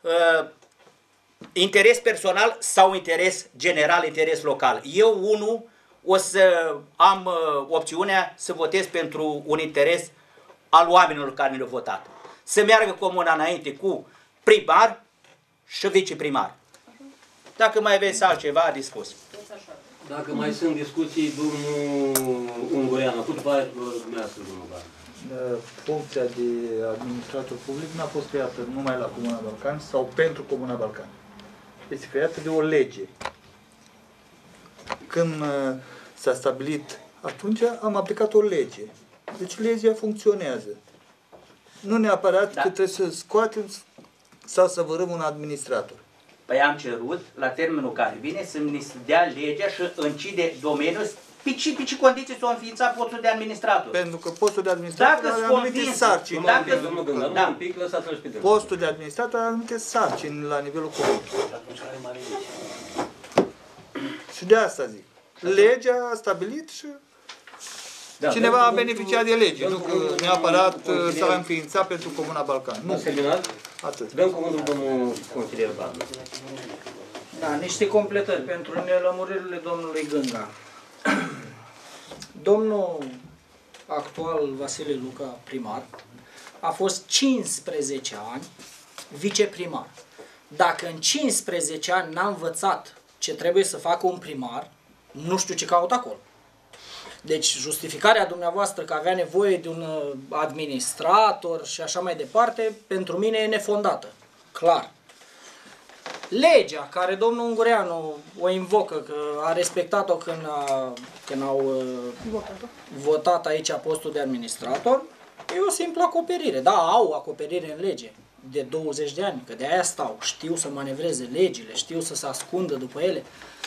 interes personal sau interes general, interes local. Eu, unul, o să am opțiunea să votez pentru un interes al oamenilor care ne-au votat. Să meargă comuna înainte cu primar și viceprimar. Dacă mai aveți altceva de spus. Dacă mai sunt discuții, domnul Ungureanu, cu după aia dumneavoastră, domnul Bar. Funcția de administrator public n-a fost creată numai la Comuna Balcani sau pentru Comuna Balcani. Este creată de o lege. Când s-a stabilit, atunci am aplicat o lege. Deci legea funcționează. Nu neapărat că trebuie să scoatem sau să vărăm un administrator. Păi am cerut, la termenul care vine, să ne dea legea și încide domeniul pe ce condiții s-a înființat postul de administrator. Pentru că postul de administrator are anumite sarcini. Postul de administrator are anumite sarcini la nivelul comunei. Și de asta zic. Legea a stabilit și cineva a beneficiat de lege, nu că neapărat s-a înființat pentru Comuna Balcani. Nu. Atât. Dăm cuvântul domnul consilier Barna. Da, niște completări pentru nelămuririle domnului Gânga. Domnul actual Vasile Luca, primar, a fost 15 ani viceprimar. Dacă în 15 ani n-a învățat ce trebuie să facă un primar, nu știu ce caut acolo. Deci justificarea dumneavoastră că avea nevoie de un administrator și așa mai departe, pentru mine e nefondată. Clar. Legea care domnul Ungureanu o invocă, că a respectat-o când au votat aici postul de administrator, E o simplă acoperire. Da, au acoperire în lege de 20 de ani, că de aia stau, știu să manevreze legile, știu să se ascundă după ele.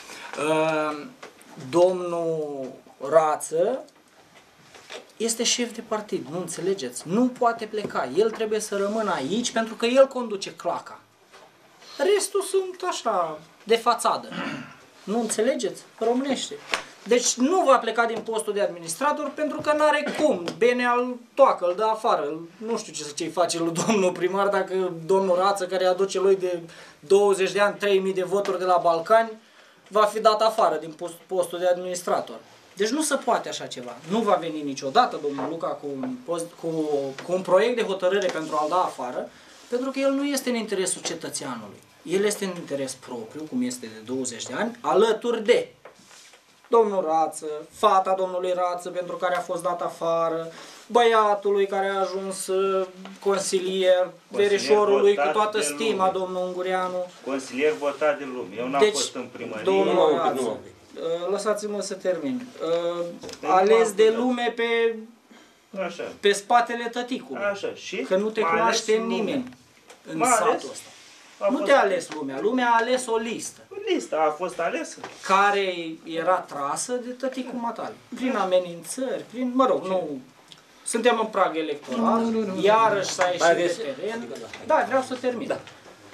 Domnul Rață este șef de partid, nu înțelegeți? Nu poate pleca, el trebuie să rămână aici pentru că el conduce claca. Restul sunt așa, de fațadă. Nu înțelegeți? Românește. Deci nu va pleca din postul de administrator pentru că n-are cum. Bine al toacă, îl dă afară. Nu știu ce-i face lui domnul primar dacă domnul Rață, care aduce lui de 20 de ani 3000 de voturi de la Balcani, va fi dat afară din postul de administrator. Deci nu se poate așa ceva. Nu va veni niciodată domnul Luca cu un proiect de hotărâre pentru a-l da afară, pentru că el nu este în interesul cetățeanului. El este în interes propriu, cum este de 20 de ani, alături de domnul Rață, fata domnului Rață pentru care a fost dat afară, băiatului care a ajuns consilier, verișorului cu toată stima, domnul Ungureanu. Consilier votat de lume. Eu n-am fost în primărie. Domnul Rață, lăsați-mă să termin. Ales de lume pe spatele tăticului. Așa. Și? Că nu te cunoaște nimeni în satul ăsta. Nu te-a ales lumea, lumea a ales o listă. O listă a fost alesă? Care era trasă de tăticul matale. Prin amenințări, prin, mă rog, nu... Suntem în prag electoral, iarăși s-a ieșit de teren. Da, vreau să termin. Da.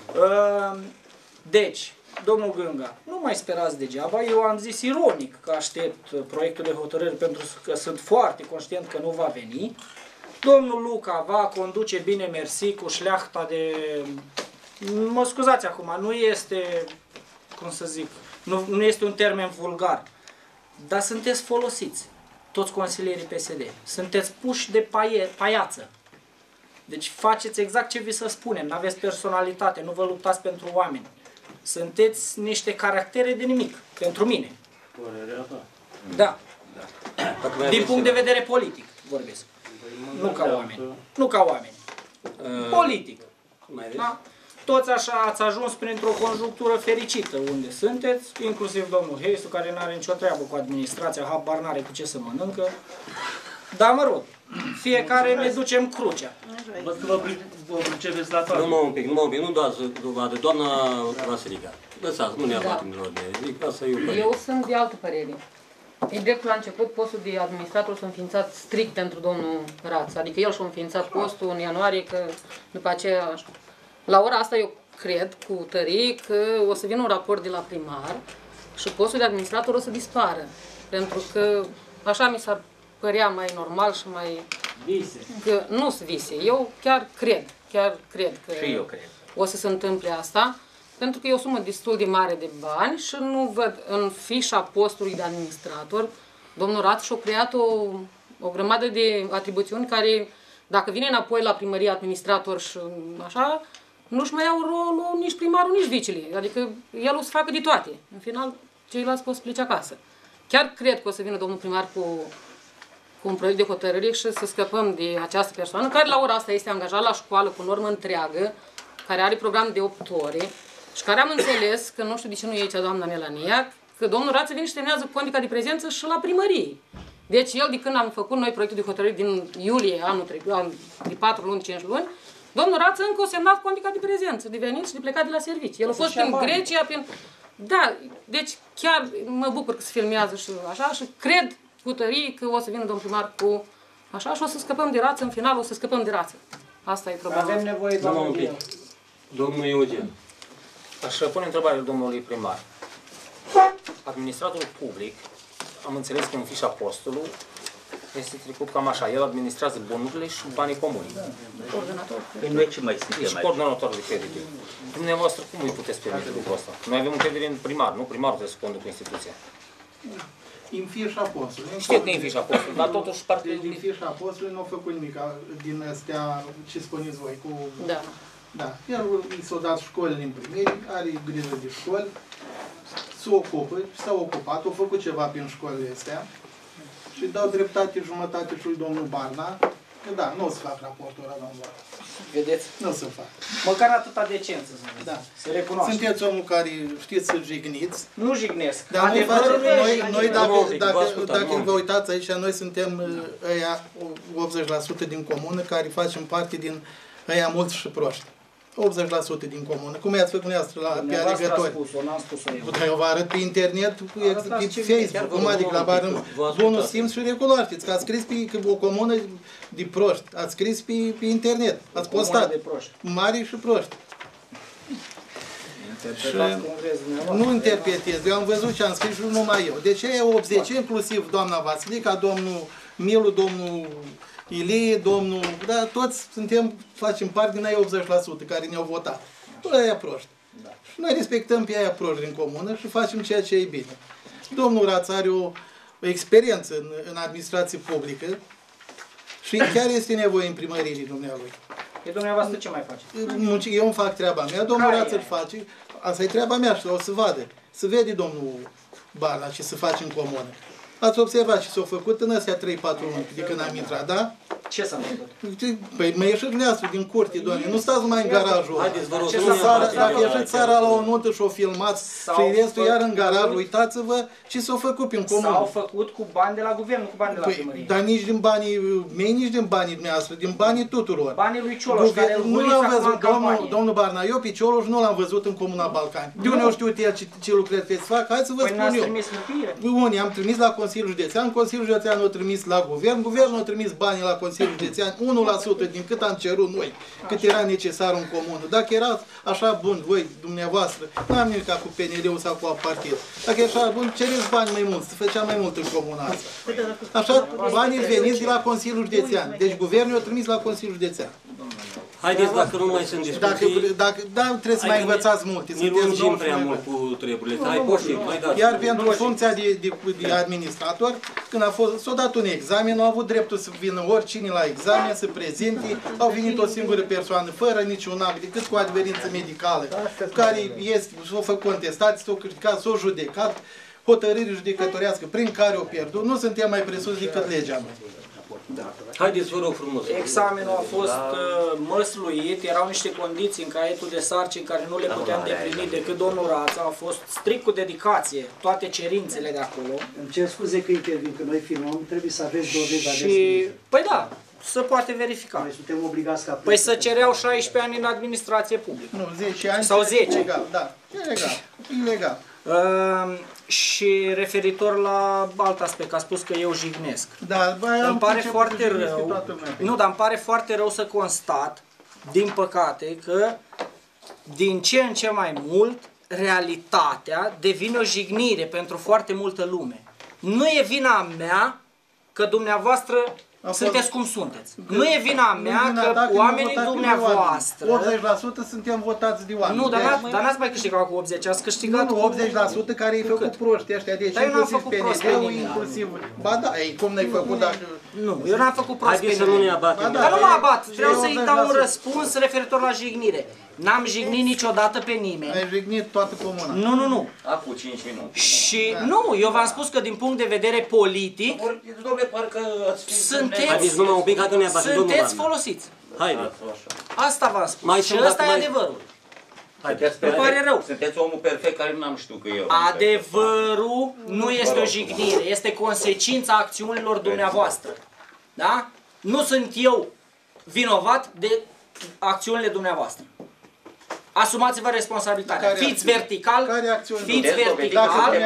Deci, domnul Gânga, nu mai sperați degeaba, eu am zis ironic că aștept proiectul de hotărâri pentru că sunt foarte conștient că nu va veni. Domnul Luca va conduce bine mersi cu șleachta de... Mă scuzați acum, nu este, cum să zic, nu este un termen vulgar, dar sunteți folosiți, toți consilierii PSD. Sunteți puși de paiață. Deci faceți exact ce vi se spune, nu aveți personalitate, nu vă luptați pentru oameni. Sunteți niște caractere de nimic, pentru mine. Da. Din punct de vedere politic vorbesc. Nu ca oameni. Nu ca oameni. Politic. Da? Toți așa ați ajuns printr-o conjunctură fericită unde sunteți, inclusiv domnul Heisu, care nu are nicio treabă cu administrația, habar n-are cu ce să mănâncă. Dar mă rog, fiecare ne ducem crucea. Vă pricepeți la toate. Numai un pic, nu dați dovadă. Doamna Vasilica, lăsați, nu ne abatem lor de zic, asta e o părere. Eu sunt de altă părere. E drept, la început, postul de administrator s-a înființat strict pentru domnul Rață. Adică el și-a înființat postul în ianuarie, că după aceea... La ora asta eu cred cu tărie că o să vină un raport de la primar și postul de administrator o să dispară. Pentru că așa mi s-ar părea mai normal și mai... Vise. Că nu sunt vise. Eu chiar cred că și eu cred. O să se întâmple asta. Pentru că e o sumă destul de mare de bani și nu văd în fișa postului de administrator. Domnul Rață și-a creat o grămadă de atribuțiuni care, dacă vine înapoi la primărie administrator și așa, nu-și mai iau rolul nici primarul, nici vicele. Adică el o să facă de toate. În final, ceilalți pot să plece acasă. Chiar cred că o să vină domnul primar cu un proiect de hotărâre și să scăpăm de această persoană, care la ora asta este angajat la școală cu normă întreagă, care are program de 8 ore și care am înțeles, că nu știu de ce nu e aici doamna Melania, că domnul Rață vine și terminează condica de prezență și la primărie. Deci el, de când am făcut noi proiectul de hotărâre din iulie anul trecut, de 4 luni, 5 luni, domnul Rață încă o semnat condica de prezență, de venit și de plecat de la serviciu. El a fost în Grecia, Da, deci chiar mă bucur că se filmează și așa și cred cu tărie că o să vină domnul primar cu așa și o să scăpăm de Rață, în final o să scăpăm de Rață. Asta e problema. Avem nevoie de un pic. Domnul Eugen. Aș pune întrebarea domnului primar. Administratorul public, am înțeles că în fișa postului este trecut cam așa, el administrează bunurile și banii comuni. Coordonator. Păi noi ce mai suntem și coordonator de credite. Dumneavoastră cum îi puteți permite lucrul ăsta? Noi avem încredere în primar, nu? Primarul trebuie să conducă instituția. În fișa postului. Știu că e în fișa postului, dar totuși parte... Din fișa postului nu a făcut nimic din astea ce spuneți voi cu... Da. Da. El i s-a dat școli din primiri, are grijă de școli, se ocupă, s-a ocupat, a făcut ceva prin școlile astea și dau dreptate jumătate și lui domnul Barna, că da, nu o să fac raportul ăla, domnul Barna. Vedeți? Nu se fac. Măcar atâta decență, da. Să recunoaștem. Sunteți omul care știți să jigniți. Nu jignesc. Dar noi dacă vă uitați aici, noi suntem ăia 80% din comună care facem parte din ăia mulți și proști. 80% din comună. Cum i-ați făcut dumneavoastră pe alegători? N-am spus-o eu. Dar eu vă arăt pe internet, pe Facebook, cum adică la bară bunul simț și recunoașteți că ați scris pe o comună de proști. Ați scris pe internet. Ați postat. Mari și proști. Nu interpretez. Eu am văzut ce am scris și numai eu. Deci e 80, inclusiv doamna Vasilica, domnul Milu, domnul Ilie, domnul, da, toți facem parte din aia 80% care ne-au votat. Tot aia proști. Da. Și noi respectăm pe aia proști din comună și facem ceea ce e bine. Domnul Raț are o experiență în administrație publică și chiar este nevoie în primăririi dumnealui. E dumneavoastră ce mai face? Eu îmi fac treaba mea, domnul Raț îl face, asta e treaba mea și o să vadă. Să vede domnul Barna ce se face în comună. Ați observat ce s-a făcut în astea 3-4 luni de când am intrat, da? Ce s-a făcut? Păi mă ieșit leasul din curte, doamne, nu stați numai în garajul ăla. Haideți, vă rog, dacă ieșit țara la o notă și o filmați și restul iar în garaj, uitați-vă ce s-a făcut prin comună. S-au făcut cu bani de la guvern, nu cu bani de la primărie. Dar nici din banii mei, nici din banii dumneavoastră, din banii tuturor. Banii lui Cioloș, care îl nu l-am văzut, domnul Barna, eu pe Cioloș nu l-am văzut în Comuna Balcani. De unde eu știu el ce lucrări trebuie să fac? Hai să vă spun eu. Unii am trimis la Consiliul Județean, Consiliul Județean a trimis la Guvern, Guvernul a trimis banii la Consiliul Județean, 1% din cât am cerut noi, cât era necesar în comună. Dacă era așa bun, voi, dumneavoastră, n-am nimic cu PNL-ul sau cu partid. Dacă e așa bun, cereți bani mai mulți, să făcea mai mult în comuna asta. Așa, banii veniți de la Consiliul Județean. Deci Guvernul a trimis la Consiliul Județean. Haideți, dacă nu mai sunt discuții... Da, trebuie să mai învățați multe. Ne lungim prea mult cu treburile. Hai, poftim, mai dați. Iar pentru funcția de administrator, când s-a dat un examen, au avut dreptul să vină oricine la examen, să prezinte, au venit o singură persoană, fără niciun act, decât cu adeverință medicală, care s-o făcut contestat, s-o criticat, s-o judecat, hotărâri judecătorească prin care o pierdut. Nu suntem mai presus decât legea. Da. Haideți, vă rog frumos. Examenul a fost măsluit, erau niște condiții în caietul de sarcini care nu le puteam îndeplini decât domnul Rața, a fost strict cu dedicație, toate cerințele de acolo. Îmi cer scuze că intervin, că noi filmăm, trebuie să aveți dovezi. Și, păi da, se poate verifica. Noi suntem obligați ca... Păi să cereau 16 ani în administrație publică. Nu, 10 ani. Sau 10. Ilegal, da, ilegal. Și referitor la alt aspect, a spus că eu jignesc. Da, îmi pare foarte rău. Nu, dar îmi pare foarte rău să constat, din păcate, că din ce în ce mai mult realitatea devine o jignire pentru foarte multă lume. Nu e vina mea că dumneavoastră sunteți cum sunteți. Nu e vina mea că oamenii dumneavoastră... 80% suntem votați de oameni. Nu, dar n-ați mai câștigat cu 80, ați câștigat cu 80% care i-ai făcut proști ăștia, deci inclusiv PNL-ul, inclusiv... Ba da, cum n-ai făcut dacă... Nu, eu n-am făcut prost PNL. Să nu ne abatem. Dar nu mă abat, vreau să-i dau un răspuns referitor la jignire. N-am jignit niciodată pe nimeni. Ai jignit toată comuna. Nu. Acum 5 minute. Și nu, eu v-am spus că din punct de vedere politic, sunteți folosiți. Haide. Asta v-am spus și ăsta e adevărul. Îmi pare rău. Sunteți omul perfect care nu am știut că eu. Adevărul nu este o jignire, este consecința acțiunilor dumneavoastră. Da? Nu sunt eu vinovat de acțiunile dumneavoastră. Asumați-vă responsabilitatea. Fiți vertical, fiți vertical.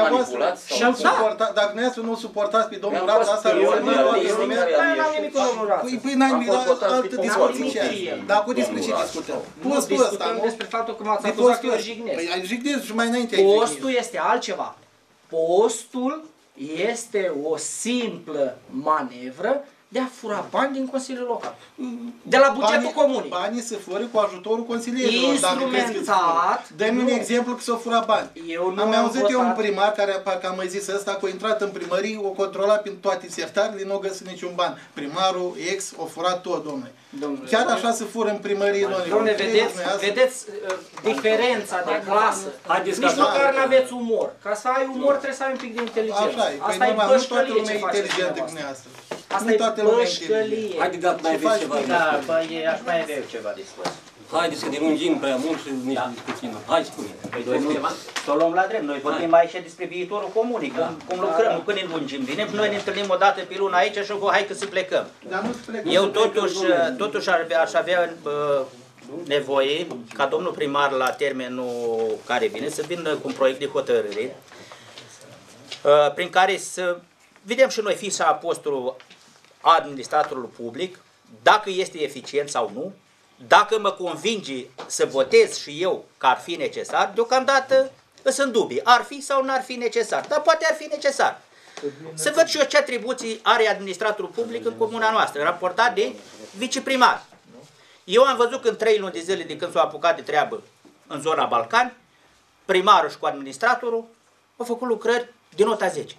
Dacă dumneavoastră nu suportați pe domnul Raț, asta nu n-am nimic cu domnul Raț. Păi n-ai altă discuție. Dar cu despre ce discutăm? Discutăm despre faptul că m-ați acuzat că eu jignesc. Păi ai jignesc și mai înainte Postul este altceva. Postul este o simplă manevră de a fura bani din Consiliul Local. De la bugetul comunei. Banii se fură cu ajutorul consilierilor. Instrumentat. Dă-mi un exemplu că s-o fura bani. Am auzit eu un primar care, parcă am mai zis ăsta, că a intrat în primărie, o controla prin toate sertarele, nu a găsit niciun ban. Primarul ex a furat tot, domnule. Chiar așa se fură în primărie, domnule. Vedeți diferența de clasă. Nici măcar n-aveți umor. Ca să ai umor trebuie să ai un pic de inteligență. Asta e bășcălie ce faceți dumneavoastră. Asta nu e toată lumea Bășcălie. Haide, dacă mai aveți ceva de Da, spus. băi, aș mai avea eu ceva de spus. Haideți să ne lungim prea mult și nici discuții. Hai, spune. Păi noi nu, să o luăm la drept, noi vorbim aici despre viitorul comunii, cum lucrăm, nu când ne lungim. Vinem și noi ne întâlnim o dată pe lună aici și hai că să plecăm. Eu totuși aș avea nevoie ca domnul primar la termenul care vine să vină cu un proiect de hotărâre prin care să vedem și noi fișa apostolul administratorului public, dacă este eficient sau nu, dacă mă convinge să votez și eu că ar fi necesar, deocamdată sunt dubii, ar fi sau n-ar fi necesar, dar poate ar fi necesar. Să văd și eu ce atribuții are administratorul public în comuna noastră, raportat de viceprimar. Eu am văzut că în 3 luni de zile de când s-au apucat de treabă în zona Balcani, primarul și cu administratorul au făcut lucrări de nota 10.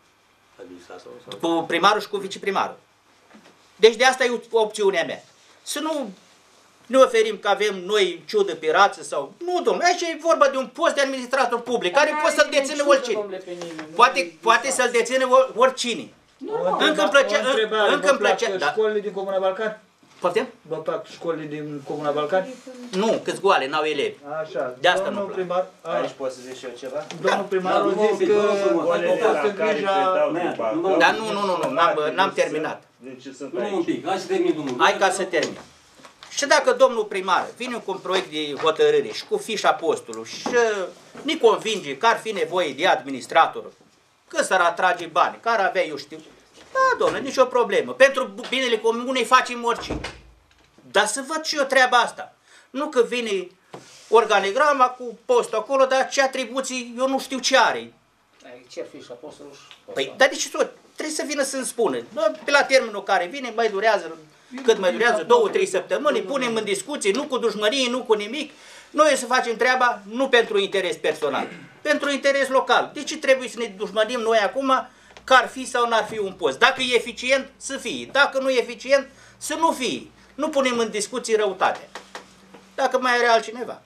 Cu primarul și cu viceprimarul. Deci de asta e opțiunea mea. Să nu ne oferim că avem noi ciudă pe rață sau... Nu, domnule, aici e vorba de un post de administrator public, care poate să-l dețină oricine. Poate să-l dețină oricine. Încă îmi plăcea... Școlile din Comuna Balcani? Poftim? Vă plac școlile din Comuna Balcani? Nu, câți goale, n-au elevi. Așa. De asta domnul nu primar, Aici poți să zici și eu ceva? Domnul primarul a zis că a fost în grija... Dar nu, n-am terminat. Nu un pic, hai să termin, domnul. Hai ca să termin. Și dacă domnul primar vine cu un proiect de hotărâre și cu fișa postului și ne convinge că ar fi nevoie de administrator, că s-ar atrage bani, că ar avea, eu știu, da, domnule, nicio problemă. Pentru binele comunei facem orice. Dar să văd și eu treaba asta. Nu că vine organigrama cu postul acolo, dar ce atribuții eu nu știu ce are. Ce fișa postului? Păi, dar de ce tot? Trebuie să vină să-mi spună. Pe la termenul care vine, mai durează, cât mai durează, 2-3 săptămâni, punem în discuție, nu cu dușmărie, nu cu nimic. Noi să facem treaba nu pentru interes personal, pentru interes local. De ce trebuie să ne dușmănim noi acum că ar fi sau n-ar fi un post? Dacă e eficient, să fie. Dacă nu e eficient, să nu fie. Nu punem în discuții răutate. Dacă mai are altcineva.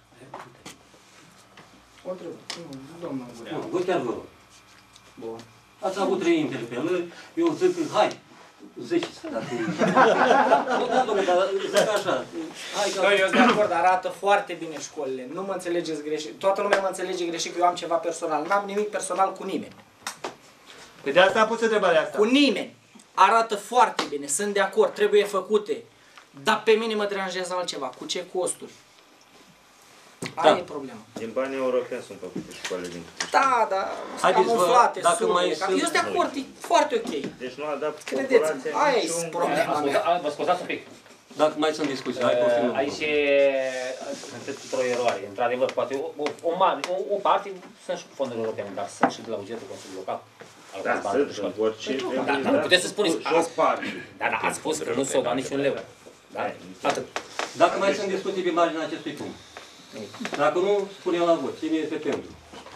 O întrebă. Domnul Gureanu. Vă chiar vă rog. Bun. Ați avut 3 interpelări, eu zic că hai, 10 dacă... Nu, da, domnule, dar zic așa. Eu sunt de acord, arată foarte bine școlile. Nu mă înțelegeți greșit. Toată lumea mă înțelege greșit că eu am ceva personal. N-am nimic personal cu nimeni. Păi de asta am pus întrebarea asta. Cu nimeni. Arată foarte bine. Sunt de acord. Trebuie făcute. Dar pe mine mă deranjează altceva. Cu ce costuri? Aia e problema. Din banii europeni sunt făcute școlile din Da, da. Camuflate, sumele. Eu sunt de acord, e foarte ok. Deci nu adaptă credeți-mă, aia e problema mea. Vă scuzați un pic. Dacă mai sunt discuții, hai continuăm. Aici sunt într-o eroare. Într-adevăr, poate o parte sunt și cu fonduri europene, dar sunt și de la bugetul Consiliului Local. Da, sunt orice. Da, puteți să spuneți. Da, ați spus că nu s-o dat niciun leu. Atât. Dacă mai sunt discuții pe marginea acestui punct. Dacă nu, spunem la vot. Cine este pentru?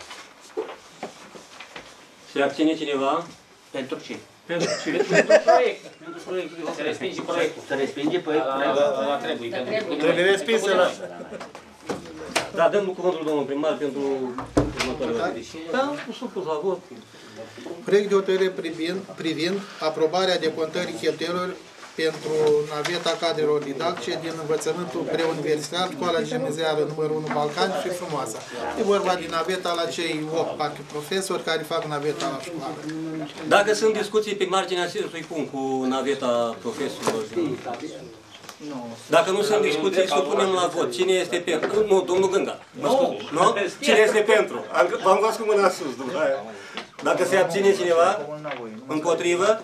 Se abține cineva? Pentru ce? Pentru proiect. Pentru proiect. Se respinge proiectul. Se respinge proiectul. Trebuie respinsă la... Da, dăm cuvântul domnul primar pentru următoarea zi. Da, supus la vot. Proiect de hotărâre privind aprobarea decontării cheltuielor pentru naveta cadrelor didactice din învățământul preuniversitar, școala gimnazială numărul 1 Balcani și Frumoasa. E vorba de naveta la cei 8 parcă profesori care fac naveta la școală. Dacă sunt discuții pe marginea acestui punct cu naveta profesorilor, dacă nu sunt discuții, să o punem la vot. Cine este pentru? Nu, domnul Gânga. Nu? Cine este pentru? V-am văzut cu mâna sus. Dacă se abține cineva, împotrivă,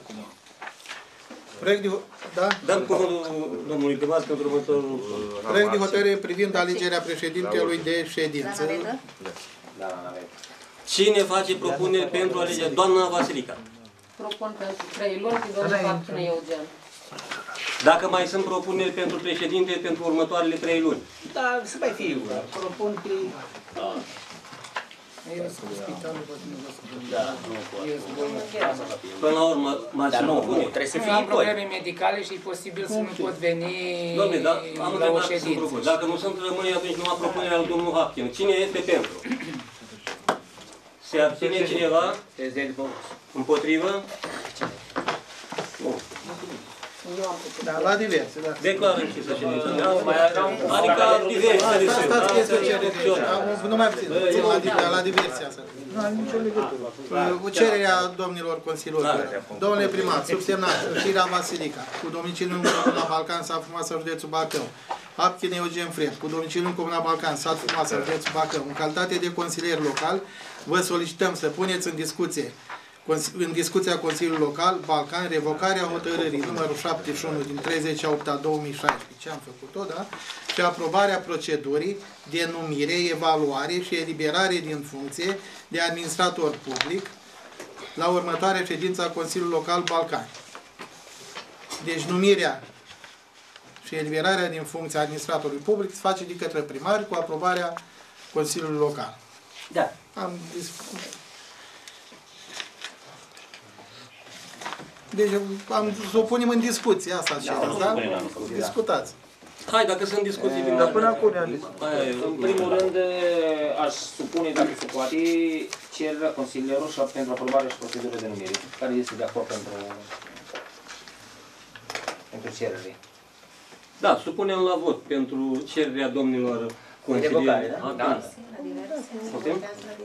dăm cuvântul domnului primar pentru următorul... Proiect de hotărâre privind alegerea președintelui de ședință. Cine face propuneri pentru alegerea? Doamna Vasilica. Propun pentru 3 luni, domnul Papcine Eugen. Dacă mai sunt propuneri pentru președinte pentru următoarele 3 luni? Da, să mai fie una. Propun pe... Până la urmă, dar nu, trebuie să fie am probleme medicale și e posibil să nu pot veni la o ședință. Dacă nu sunt rămâne, atunci numai propunerea lui domnul Hapkin. Cine este pentru? Se abține cineva? Împotrivă? Nu. Eu am făcut. Da, la diverse, da. Declară închisă ședința. Adică diverse. Stați că este o cerere. Nu mai puțin. La diverse asta. Nu are nicio legătură. Cu cererea domnilor consilieri. Domnule primar, subsemnat, Șirea Vasilica, cu domiciliu în Comuna Balcan, sat Frumoasă, județul Bacău. Aptin Eugen Fred, cu domiciliu în Comuna Balcan, sat Frumoasă, județul Bacău. În calitate de consilier local, vă solicităm să puneți în discuția Consiliului Local Balcan revocarea hotărârii numărul 71 din 30/8/2016, ce am făcut-o, da? Și aprobarea procedurii de numire, evaluare și eliberare din funcție de administrator public la următoarea ședință a Consiliului Local Balcan. Deci numirea și eliberarea din funcția administratorului public se face de către primar cu aprobarea Consiliului Local. Da. Deci să o punem în discuție asta, da? Discutați. Hai, dacă sunt discuții din dar până acum ne-am discutat. În primul rând, aș supune, dacă se poate, cererea consilierului și pentru aprobare și procedură de numire. Care este de acord pentru cerere? Da, supunem la vot pentru cererea domnilor consilieri. Da. Putem?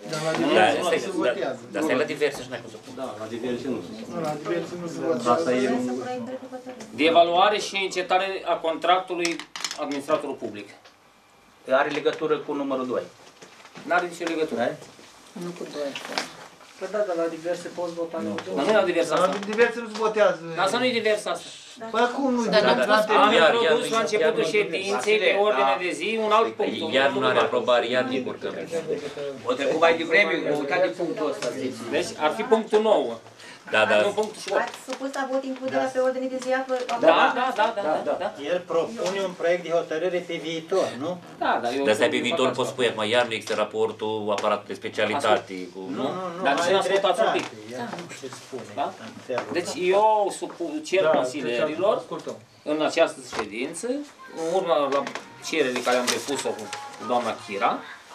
Dar asta e la diverse și n-ai cum să pun. Da, la diverse nu. La diverse nu se votează. Asta e de evaluare și încetare a contractului administratorul public. Are legătură cu numărul 2. N-are nicio legătură. Nu cu 2. Păi da, dar la diverse poți vota. Dar nu e la diverse asta. La diverse nu se votează. Dar asta nu e divers asta. Păi acum nu Am introdus la începutul ședinței pe ordine de zi un alt punct. Iar nu are aprobare, iar ne curcăm. O trecut mai devreme, o uitat de punctul ăsta. Deci ar fi punctul 9. Da, da. Nu punctul 8. Ați supus la vot includerea pe ordine de zi a Da. El propune un proiect de hotărâre pe viitor, nu? Da, dar eu... Dar asta pe viitor poți spune, acum iar nu există raportul aparat de specialitate. Nu. Dar ce ascultați un pic. Da? Deci eu cer consilierilor în această ședință, în urma la cererii care am depus-o cu doamna Chira,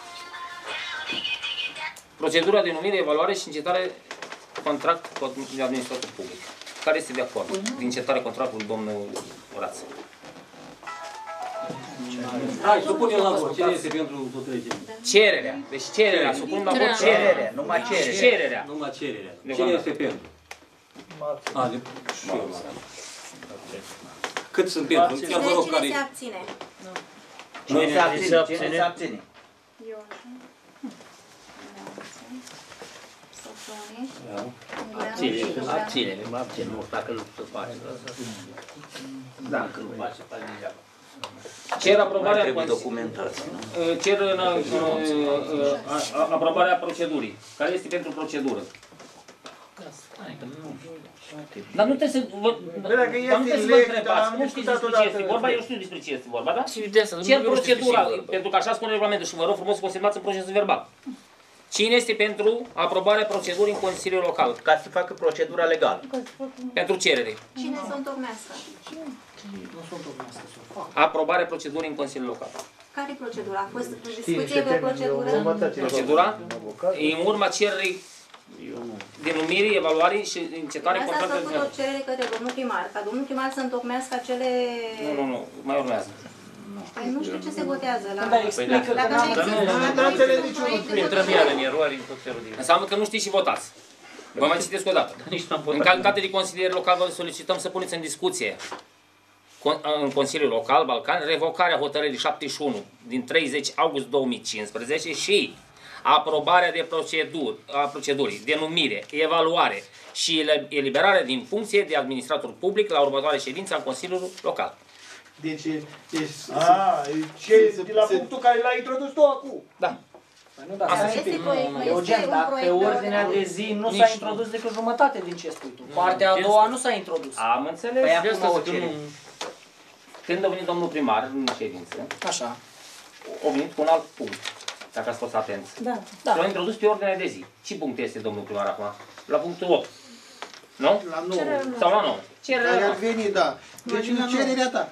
procedura de numire, evaluare și încetare contract cu administrator public. Care este de acord? Din încetare contractul domnul Oraț. Hai, supunem la vot. Cine este pentru trecere? Cererea. Deci cererea. Supunem la vot cererea. Numai cererea. Cererea. Numai cererea. Cine este pentru? Cât sunt pentru? Chiar vă rog care... Cine se abține? Cine se abține? Eu așa. Abține, mă abțin, nu, dacă nu se face. Dacă nu face, face degeaba. Cer aprobarea aprobarea procedurii. Care este pentru procedură? Dar nu trebuie să vă întrebați. Nu știți despre ce este vorba, eu știu despre ce este vorba, da? Cer procedura, pentru că așa spune regulamentul și vă rog frumos să consemnați în procesul verbal. Cine este pentru aprobarea procedurii în Consiliul Local? Ca să facă procedura legală. Pentru cerere. Cine să întocmească? Nu sunt urmească să o fac. Aprobarea procedurii în Consiliul Local. Care procedură? A fost discuție pe procedură? Procedura? În urma cererii de numire, evaluare și încetare contractului. Asta a făcut o cerere către domnul primar, ca domnul primar să întocmească acele... Nu, mai urmează. Păi nu știu ce se votează la... Dar explică că n-am înțeles niciunul. Intrăm iar în erori în tot felul de... Înseamnă că nu știți și votați. Vă mai citesc o dată. În calitate de consilier local vă solicităm să puneți în discuție în Consiliul Local Balcan revocarea hotărârii 71 din 30 august 2015 și aprobarea de procedurii de numire, evaluare și eliberare din funcție de administrator public la următoarea ședință a Consiliului Local. Deci, de la punctul care l-ai introdus tu acum. Da. Eugen, dar pe ordinea de zi nu s-a introdus decât jumătate din ce spui tu. Partea a doua nu s-a introdus. Am înțeles. Păi acum o cerem. Când a venit domnul primar în ședință, așa, a venit cu un alt punct, dacă ați fost atenți. Da. L-a introdus pe ordinea de zi. Ce punct este domnul primar acum? La punctul 8. Nu? La 9. Sau la 9. Care ar veni, da. Deci cererea ta.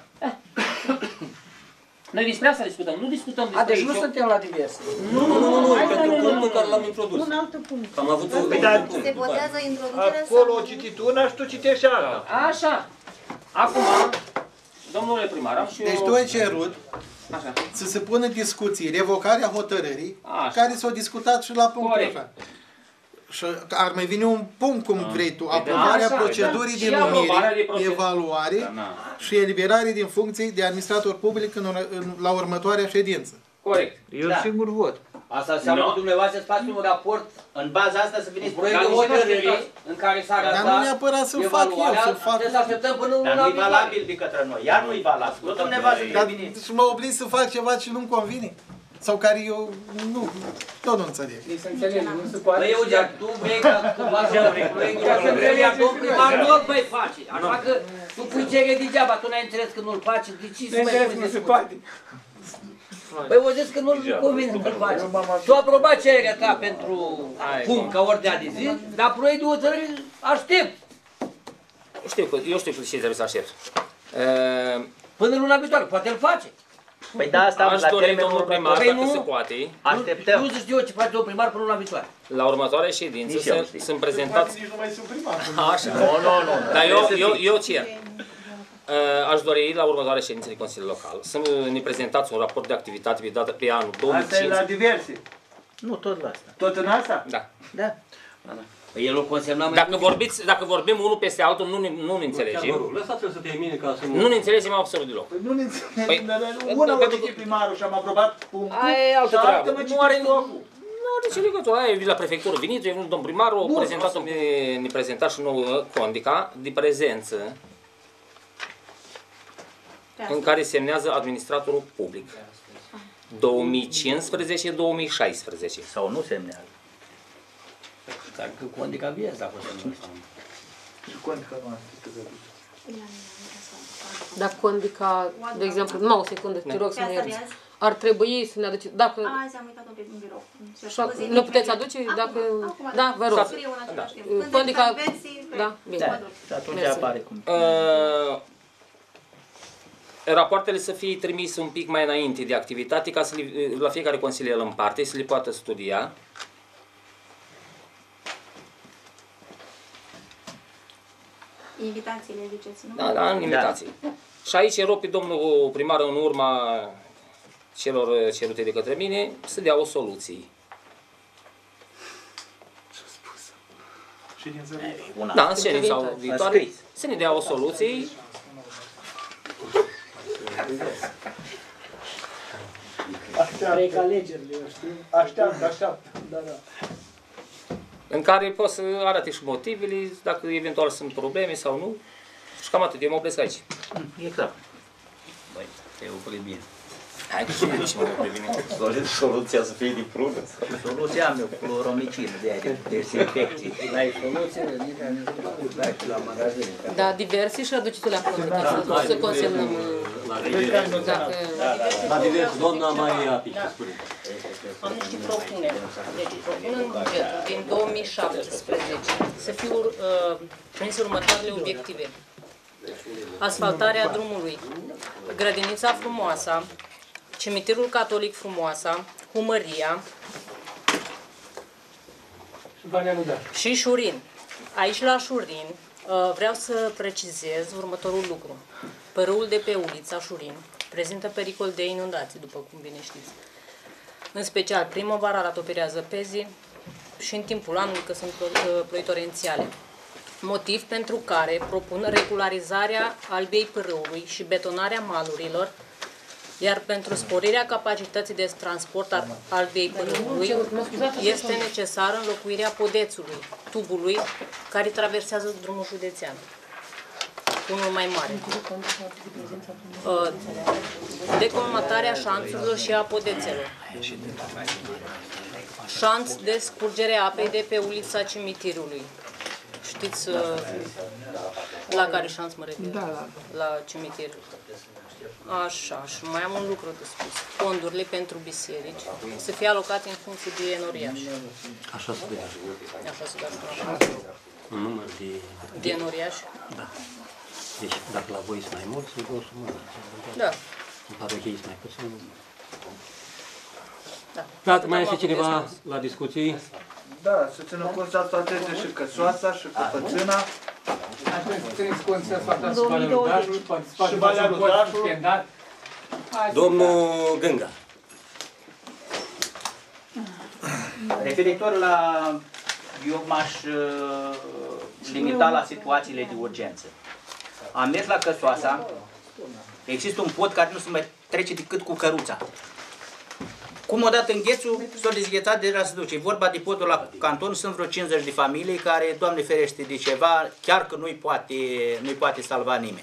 Noi despre asta discutăm, nu discutăm despre deci nu suntem la diverse. Nu, pentru punctul care l-am introdus. Un alt punct. Am avut un Se votează introducerea acolo o citit una și tu citești alta. Așa. Acum, domnule primar, am și eu... Deci tu ai cerut Așa. să se pună în discuții revocarea hotărârii, Așa. care s-au discutat și la punctul ăsta. Și ar mai veni un punct, cum vrei tu, aprobarea procedurii de numire, evaluare și eliberare din funcții de administrator public la următoarea ședință. Corect. E un singur vot. Asta înseamnă că dumneavoastră să faceți un raport în baza asta să veniți proiect de hotărâre în care s-a arătat. Dar nu neapărat să-l fac eu, să-l fac. Trebuie să așteptăm până Dar nu-i valabil de către noi, iar nu-i valabil. Tot dumneavoastră veniți. Și mă oblig să fac ceva ce nu-mi convine? Sau care eu nu, tot nu înțeleg. Deci să înțelegi, nu se poate... Băi, Eugen, tu vrei ca tu faci proiectul de hotărâre, iar domnul primar nu îl mai face. Așa că tu pui cerere degeaba, tu n-ai înțeles că nu-l face, de ce să mai pui discuții? Băi, vă zic că nu-l convine să-l faci. Tu aprobat cererea ta pentru punct ca ordinea de zi, dar proiectul de hotărâre aștept. Eu știu ce trebuie să aștept. Până luna viitoare, poate îl face. Păi da, asta aș dori, domnul primar, dacă se poate. Așteptăm. Nu știu eu ce face domnul primar până luna viitoare. La următoarea ședință sunt prezentați... Nici nu mai sunt primar. Așa. Nu. Dar eu cer. Aș dori la următoarea ședință de Consiliul Local să ne prezentați un raport de activitate pe anul 2005. Asta e la diverse. Nu, tot la asta. Tot în asta? Da. Da. El o consemna mai Dacă vorbim unul peste altul, nu ne înțelegem. Lăsați-l să termine ca să nu ne înțelegem absolut deloc. Nu ne înțelegem, una o zice primarul și am aprobat punctul. Aia e altă treabă. Nu are nici legătură. Aia e la prefectură venit, e venit domnul primar, ne prezenta și nouă Condica de prezență în care semnează administratorul public. 2015-2016. Sau nu semnează. Dacă Condica viezi dacă o semnează. Și Condica nu are. Dacă Condica, de exemplu, nu, o secundă, te rog să ne ierți. Ar trebui să ne aduce, dacă... Azi am uitat-o în birou. Nu puteți aduce? Dacă... Da, vă rog. Condica... Da, bine. Și atunci apare cum. Rapoartele să fie trimise un pic mai înainte de activitate, ca să la fiecare consilier în parte, să le poată studia. Invitațiile, ziceți, nu? Da, în invitații. Da. Și aici rog pe domnul primar, în urma celor cerute de către mine, să dea o soluție. Da, în ședința viitoare, să ne dea o soluție. Trec alegerile, eu știu. Așteaptă. Da. În care poți să arate și motivele, dacă eventual sunt probleme sau nu. Și cam atât, eu mă opresc aici. E clar. Băi, te opri bine. Hai că și mă opri bine. Dorești soluția să fie de prună? Soluția am eu, cloromicină de aia, dezinfecție. N-ai soluție, nici la magazin. Da, diverse și aduceți la Condica, să consemnăm. La divers, doamna Maria Pici, spune. Am niște propuneri. Deci propun în bugetul din 2017 să fiu prinse următoarele obiective. Asfaltarea drumului, grădinița Frumoasa, cimitirul catolic Frumoasa, Humăria și Șurin. Aici la Șurin vreau să precizez următorul lucru. Părâul de pe ulița Șurin prezintă pericol de inundații, după cum bine știți. În special, primăvara ratoperează pezii și în timpul anului, că sunt ploi torențiale. Motiv pentru care propun regularizarea albei pârâului și betonarea malurilor, iar pentru sporirea capacității de transport al albei pârâului este necesară înlocuirea podețului, tubului, care traversează drumul județean. Unul mai mare. Decolmatarea șanțurilor și a podețelor. Șanț de scurgere a apei de pe ulița Cimitirului. Știți la care șanț mă refer? Da. La cimitir. Așa, și mai am un lucru de spus. Fondurile pentru biserici să fie alocate în funcție de enoriaș. Așa se dă. Așa se dă. Un număr de enoriaș? Da. Deci, dacă la voi sunt mai mulți, îi dau o sumă. Da. În parochie sunt mai puțin. Da. Mai este cineva la discuții? Da, să țină cont să asfalteze și Căsoasa și Căpățâna Țineți cont să facă Valea Ludașului, participați Valea Ludașului. Domnul Gânga. Referitor la... Eu m-aș limita la situațiile de urgență. Am mers la Căsoasa, există un pod care nu se mai trece decât cu căruța. Cum odată înghețul, s-a dezghețat, deja se duce. E vorba de podul la canton, sunt vreo 50 de familii care, Doamne ferește de ceva, chiar că nu-i poate salva nimeni.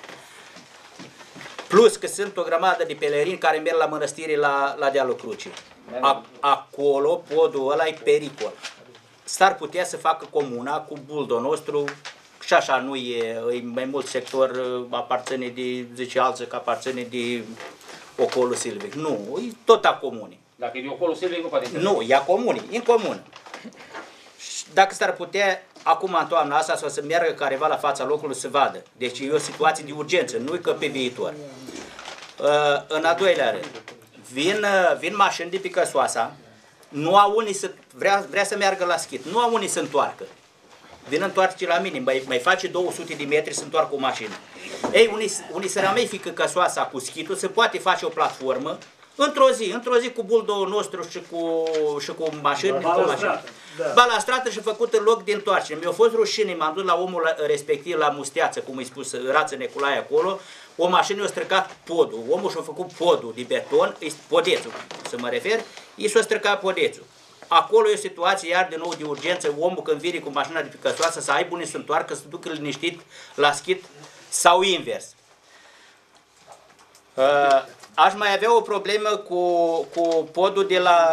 Plus că sunt o grămadă de pelerini care merg la mănăstire la dealul Crucii. Acolo, podul ăla e pericol. S-ar putea să facă comuna cu buldul nostru, și așa nu e mai mult sector, aparține de, zice alții că aparține de ocolul silvic. Nu, e tot a comunii. Dacă e de ocolul silvic, nu poate Nu, e a comunii, în comună. Dacă s-ar putea, acum în toamna asta, să meargă careva la fața locului să vadă. Deci e o situație de urgență, nu e că pe viitor. În al doilea rând, vin mașini de pe Căsoasa, nu au unii să vrea să meargă la schit, nu au unii să întoarcă. Vin întoarce la mine, mai face 200 de metri să întoarcă o mașină. Ei, unii să rămâi fică Căsoasa cu schitul, se poate face o platformă, într-o zi cu buldul nostru și cu mașini. Balastrată și făcut în loc de întoarcere. Mi-a fost rușine, m-am dus la omul respectiv, la Musteață, cum îi spus, Rață Neculae acolo, o mașină i-a stricat podul, omul și-a făcut podul de beton, podețul, să mă refer, i s-a stricat podețul. Acolo e o situație iar de nou de urgență, omul când vine cu mașina de pe Căsoasă să aibă unde să întoarcă, să ducă liniștit la schit sau invers. Aș mai avea o problemă cu podul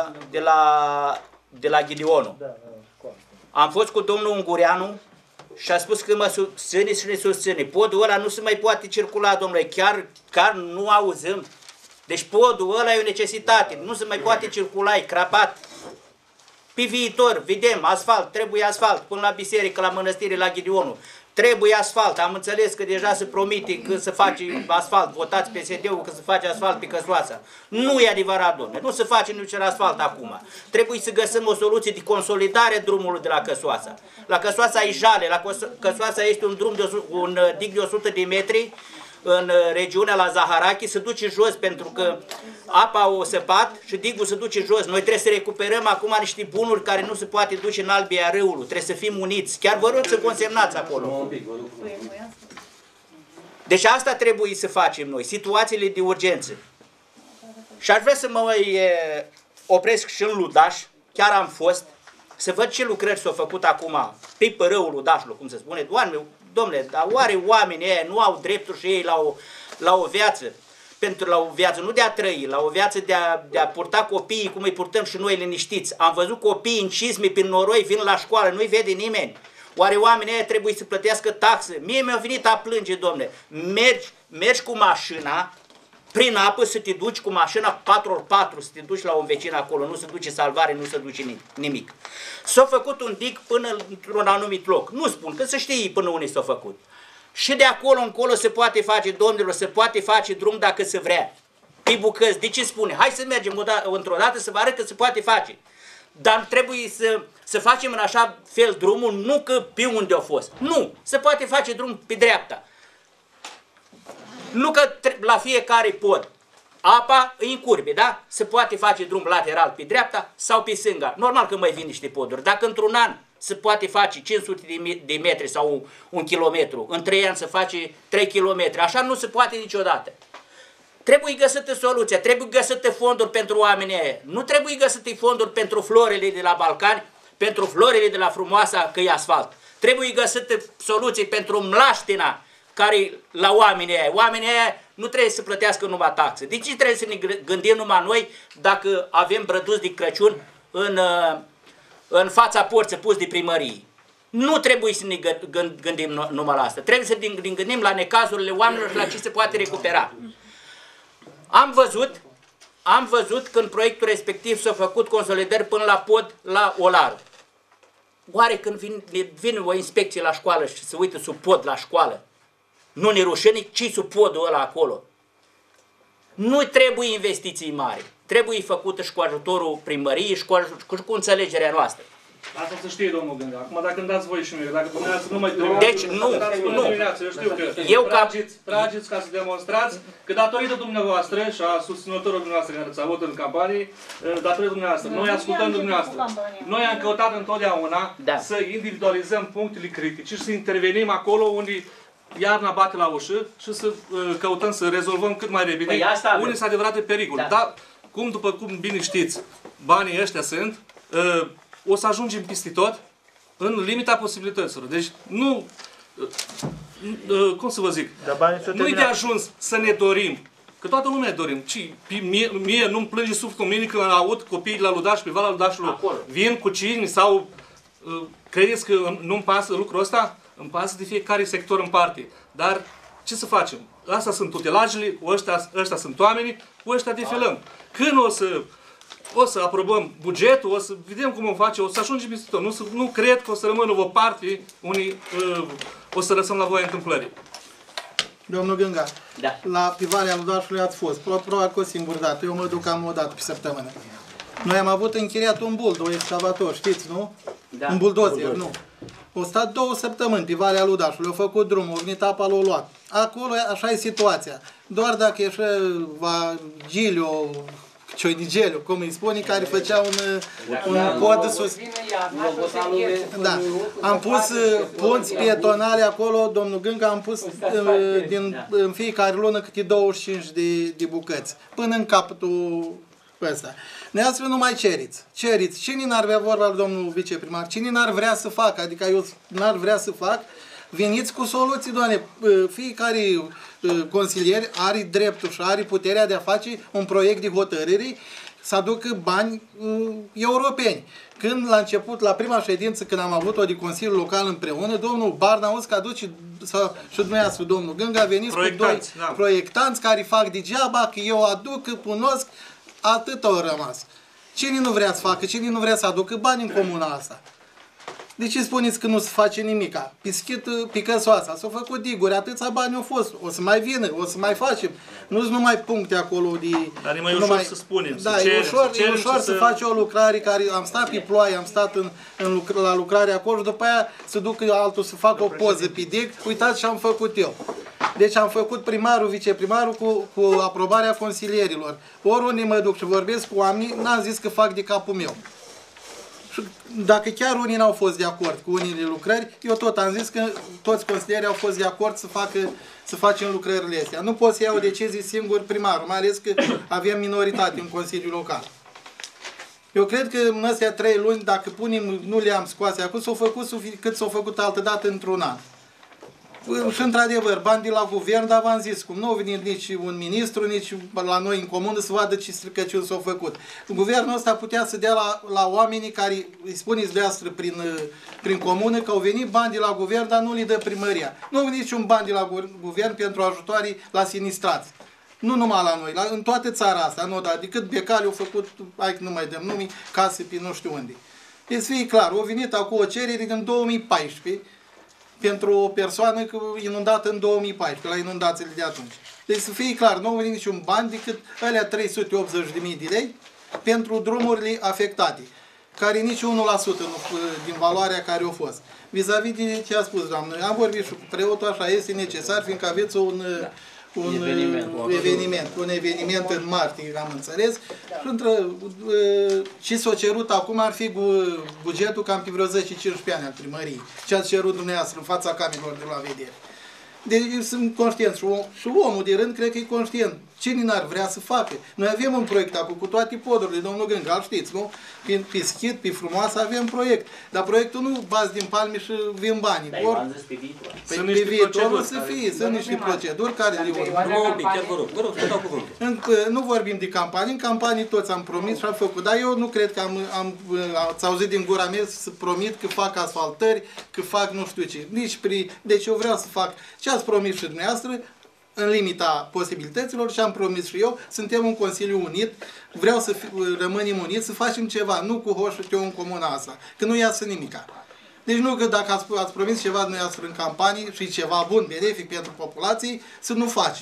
de la Ghidionu. Am fost cu domnul Ungureanu și a spus că mă susține și ne susține. Podul ăla nu se mai poate circula, domnule, chiar nu auzim. Deci podul ăla e o necesitate, nu se mai poate circula, e crapat. Pe viitor, vedem, asfalt, trebuie asfalt, până la biserică, la mănăstire, la Ghidionu. Trebuie asfalt, am înțeles că deja se promite că se face asfalt, votați PSD-ul că se face asfalt pe Căsoasa. Nu e adevărat, domnule, nu se face niciun asfalt acum. Trebuie să găsim o soluție de consolidare drumului de la Căsoasa. La Căsoasa e jale, la Căsoasa este un drum un dig de 100 de metri, în regiunea la Zaharachi, se duce jos pentru că apa o săpat și digul se duce jos. Noi trebuie să recuperăm acum niște bunuri care nu se poate duce în albia râului. Trebuie să fim uniți. Chiar vă rog să consemnați acolo. Deci asta trebuie să facem noi, situațiile de urgență. Și aș vrea să mă mai opresc și în Ludaș, chiar am fost, să văd ce lucrări s-au făcut acum pe părâul Ludașului, cum se spune. Dom'le, dar oare oamenii ăia nu au dreptul și ei la o viață? La o viață, nu de a trăi, la o viață de a purta copiii cum îi purtăm și noi liniștiți. Am văzut copii în cizme prin noroi, vin la școală, nu-i vede nimeni. Oare oamenii ăia trebuie să plătească taxe? Mie mi-a venit a plânge, dom'le. Mergi cu mașina, prin apă să te duci cu mașina 4x4, să te duci la un vecin acolo, nu se duce salvare, nu se duce nimic. S-a făcut un dig până într-un anumit loc. Nu spun, că să știi până unde s-a făcut. Și de acolo încolo se poate face, domnilor, se poate face drum dacă se vrea. Pe bucăți, de ce spune? Hai să mergem într-o dată să vă arăt că se poate face. Dar trebuie să facem în așa fel drumul, nu că pe unde a fost. Nu, se poate face drum pe dreapta. Nu că la fiecare pod. Apa în curbe, da? Se poate face drum lateral pe dreapta sau pe stânga. Normal că mai vin niște poduri. Dacă într-un an se poate face 500 de metri sau 1 kilometru, în 3 ani se face 3 kilometri, așa nu se poate niciodată. Trebuie găsită soluția, trebuie găsite fonduri pentru oamenii aia. Nu trebuie găsite fonduri pentru florile de la Balcani, pentru florile de la Frumoasa, că e asfalt. Trebuie găsite soluții pentru mlaștina care la oamenii aia. Oamenii aia nu trebuie să plătească numai taxe. De ce trebuie să ne gândim numai noi dacă avem brăduți de Crăciun în fața porții pus de primărie? Nu trebuie să ne gândim numai la asta. Trebuie să ne gândim la necazurile oamenilor și la ce se poate recupera. Am văzut că în proiectul respectiv s-au făcut consolidări până la pod la Olaru. Oare când vine o inspecție la școală și se uită sub pod la școală, nu ne rușine ce-i sub podul ăla acolo? Nu trebuie investiții mari. Trebuie făcută și cu ajutorul primăriei și cu înțelegerea noastră. Asta să știe domnul Gânga. Acum dacă îmi dați voi și mie, dacă dumneavoastră nu mai Deci nu. Eu știu că trageți ca să demonstrați că datorită dumneavoastră și a susținătorilor dumneavoastră care ți-au avut în campanie, datorită dumneavoastră, noi ascultăm dumneavoastră. Noi am căutat întotdeauna să individualizăm punctele critice și să intervenim acolo unde iarna bate la ușă și să căutăm să rezolvăm cât mai repede unde sunt adevărate pericole. Dar, după cum bine știți, banii ăștia sunt, o să ajungem peste tot în limita posibilităților. Deci nu, cum să vă zic, nu e de ajuns să ne dorim, că toată lumea dorim. Mie nu-mi plânge sufletul mine când aud copiii de la Ludaș, pe Valea Ludașului, vin cu cini sau credeți că nu-mi pasă lucrul ăsta? Îmi pasă de fiecare sector în parte. Dar ce să facem? Astea sunt tutelajele, ăștia sunt oamenii, cu ăștia defilăm. Când o să aprobăm bugetul, o să vedem cum o face, o să ajungem peste tot. Nu cred că o să rămână o parte unii o să lăsăm la voia întâmplării. Domnul Gânga, la Valea Ludașului ați fost, probabil că o singură dată, eu mă duc cam o dată pe săptămână. Noi am avut închiriat un buld, o excavator, știți, nu? Un buldozer, nu. O stat 2 săptămâni pe Valea Ludașului, au făcut drumul, a venit apa, l-a luat. Acolo așa e situația. Doar dacă ești Gilio, Cioinigeliu, cum îi spune, care făcea un pod sus. Da. Am pus punți pietonale acolo, domnul Gânga, am pus în fiecare lună câte 25 de bucăți, până în capătul ăsta. Dumneavoastră nu mai ceriți. Cine n-ar vrea, vorba la domnul viceprimar, cine n-ar vrea să facă, adică eu n-ar vrea să fac, veniți cu soluții, doamne. Fiecare consilier are dreptul și are puterea de a face un proiect de hotărâre să aducă bani europeni. Când la început, la prima ședință, când am avut-o de Consiliul Local împreună, domnul Barna auzi că aduce, și dumneavoastră, domnul Gânga, veniți cu 2 proiectanți care fac degeaba, că eu aduc, că cunosc, atât au rămas. Cine nu vrea să facă, cine nu vrea să aducă bani în comuna asta? De ce spuneți că nu se face nimica? Pischit Picăsoasa, s-au făcut diguri, atâția bani au fost, o să mai vină, o să mai facem. Nu sunt numai puncte acolo de... Dar e mai ușor să spunem, da, e ușor să faci o lucrare care am stat pe ploaie, am stat la lucrare acolo și după aia să duc altul să facă o poză pe dig. Uitați ce am făcut eu. Deci am făcut primarul, viceprimarul cu aprobarea consilierilor. Oriunde mă duc și vorbesc cu oamenii, n-am zis că fac de capul meu. Și dacă chiar unii n-au fost de acord cu unele lucrări, eu tot am zis că toți consilierii au fost de acord să facem lucrările astea. Nu pot să iau o decizie singur primarul, mai ales că avem minoritate în Consiliul Local. Eu cred că în astea 3 luni, dacă punem, nu le-am scoase acum, s-au făcut cât s-au făcut altădată într-un an. Și într-adevăr, bani de la guvern, dar v-am zis, cum nu a venit nici un ministru, nici la noi în comună să vadă ce stricăciuni s-au făcut. Guvernul ăsta putea să dea la oamenii care îi spuneți deastră prin comună că au venit bani de la guvern, dar nu li dă primăria. Nu au venit niciun bani de la guvern pentru ajutoare la sinistrați. Nu numai la noi, în toată țara asta, nu, dar decât Becali au făcut, hai că nu mai dăm numii, case pe nu știu unde. Deci să fie clar, au venit acum o cerere din 2014, pentru o persoană inundată în 2014, la inundațiile de atunci. Deci să fie clar, nu au venit niciun bani decât alea 380.000 de lei pentru drumurile afectate, care nici 1% din valoarea care a fost. Vis-a-vis de ce a spus, doamnă, am vorbit și cu preotul, așa este necesar, fiindcă aveți un eveniment în martie, am înțeles. Și s-a cerut acum ar fi bugetul cam pe vreo 10-15 ani al primăriei. Ce ați cerut dumneavoastră în fața camerelor de la vedere. Deci eu sunt conștient și omul de rând cred că e conștient. Cine n-ar vrea să facă? Noi avem un proiect acum cu toate podurile, domnul Gânga, știți, nu? Pe Schid, pe Frumoasă avem proiect. Dar proiectul nu bați din palme și vin banii. Dar eu am zis pe viitor. Pe viitor o să fie, sunt niște proceduri care le Nu vorbim de campanii, în campanii toți am promis și am făcut. Dar eu nu cred că ați auzit din gura mea să promit că fac asfaltări, că fac nu știu ce. Deci eu vreau să fac ce ați promis și dumneavoastră, în limita posibilităților, și am promis și eu, suntem un Consiliu unit, vreau să rămânem uniți, să facem ceva, nu cu hoșul eu în comuna asta, că nu iasă nimica. Deci nu că dacă ați promis ceva dumneavoastră în campanie și ceva bun, benefic pentru populații, să nu facem.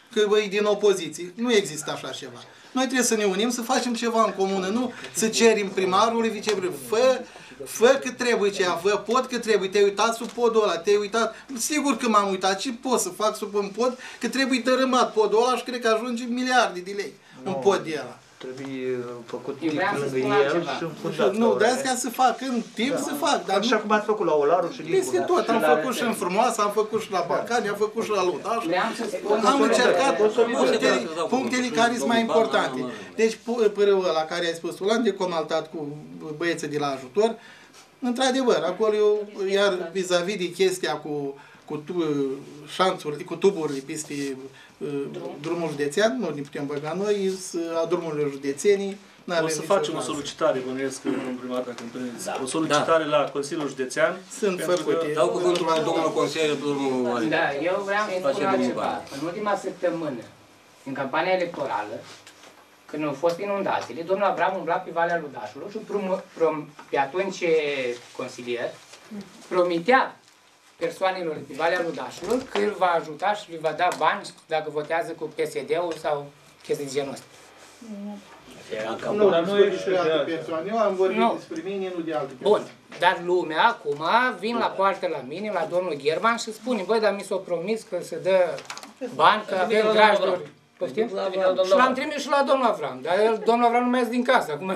că e din opoziție. Nu există așa ceva. Noi trebuie să ne unim, să facem ceva în comună, nu să cerim primarului, viceprimarului. Fă cât trebuie ceea, fă pot cât trebuie, te-ai uitat sub podul ăla, te-ai uitat, sigur că m-am uitat, ce pot să fac sub un pod, că trebuie dărâmat podul ăla și cred că ajunge miliarde de lei un pod de ăla. Trebuie făcut Eu vreau să lângă spun el altceva. și înfundat. Nu, de asta să fac, în timp să fac. Dar așa cum ați făcut la Olaru și peste tot, am făcut și în Frumoasă, am făcut și la Balcani, am făcut și la Ludaș. Am încercat punctele care sunt mai importante. Deci părâul ăla care ai spus tu, l-am decomaltat cu băieții de la ajutor. Într-adevăr, acolo, iar vis-a-vis de chestia cu tuburile peste drumul județean, nu ne putem băga noi, a drumurilor județenii. O să facem o solicitare, bănuiesc, domnul primar, dacă îmi permiteți. O solicitare la Consiliul Județean. Sunt făcute. Dau cuvântul la domnul consilier, domnul Alin. Da, eu vreau să spun altceva. În ultima săptămână, în campania electorală, când au fost inundațiile, domnul Avram umbla pe Valea Ludașului și pe atunci consilier promitea persoanelor pe Valea Ludașului că îl va ajuta și îi va da bani dacă votează cu PSD-ul sau chestii de genul ăsta. Nu, dar nu e și alte persoane. Eu am vorbit despre mine, nu de alte persoane. Bun, dar lumea acum vin la poartă la mine, la domnul Gherman și spune, băi, dar mi s-a promis că se dă bani, că avem grajduri. Poftim? Și l-am trimis și la domnul Avram, dar domnul Avram nu mai ies din casă acum.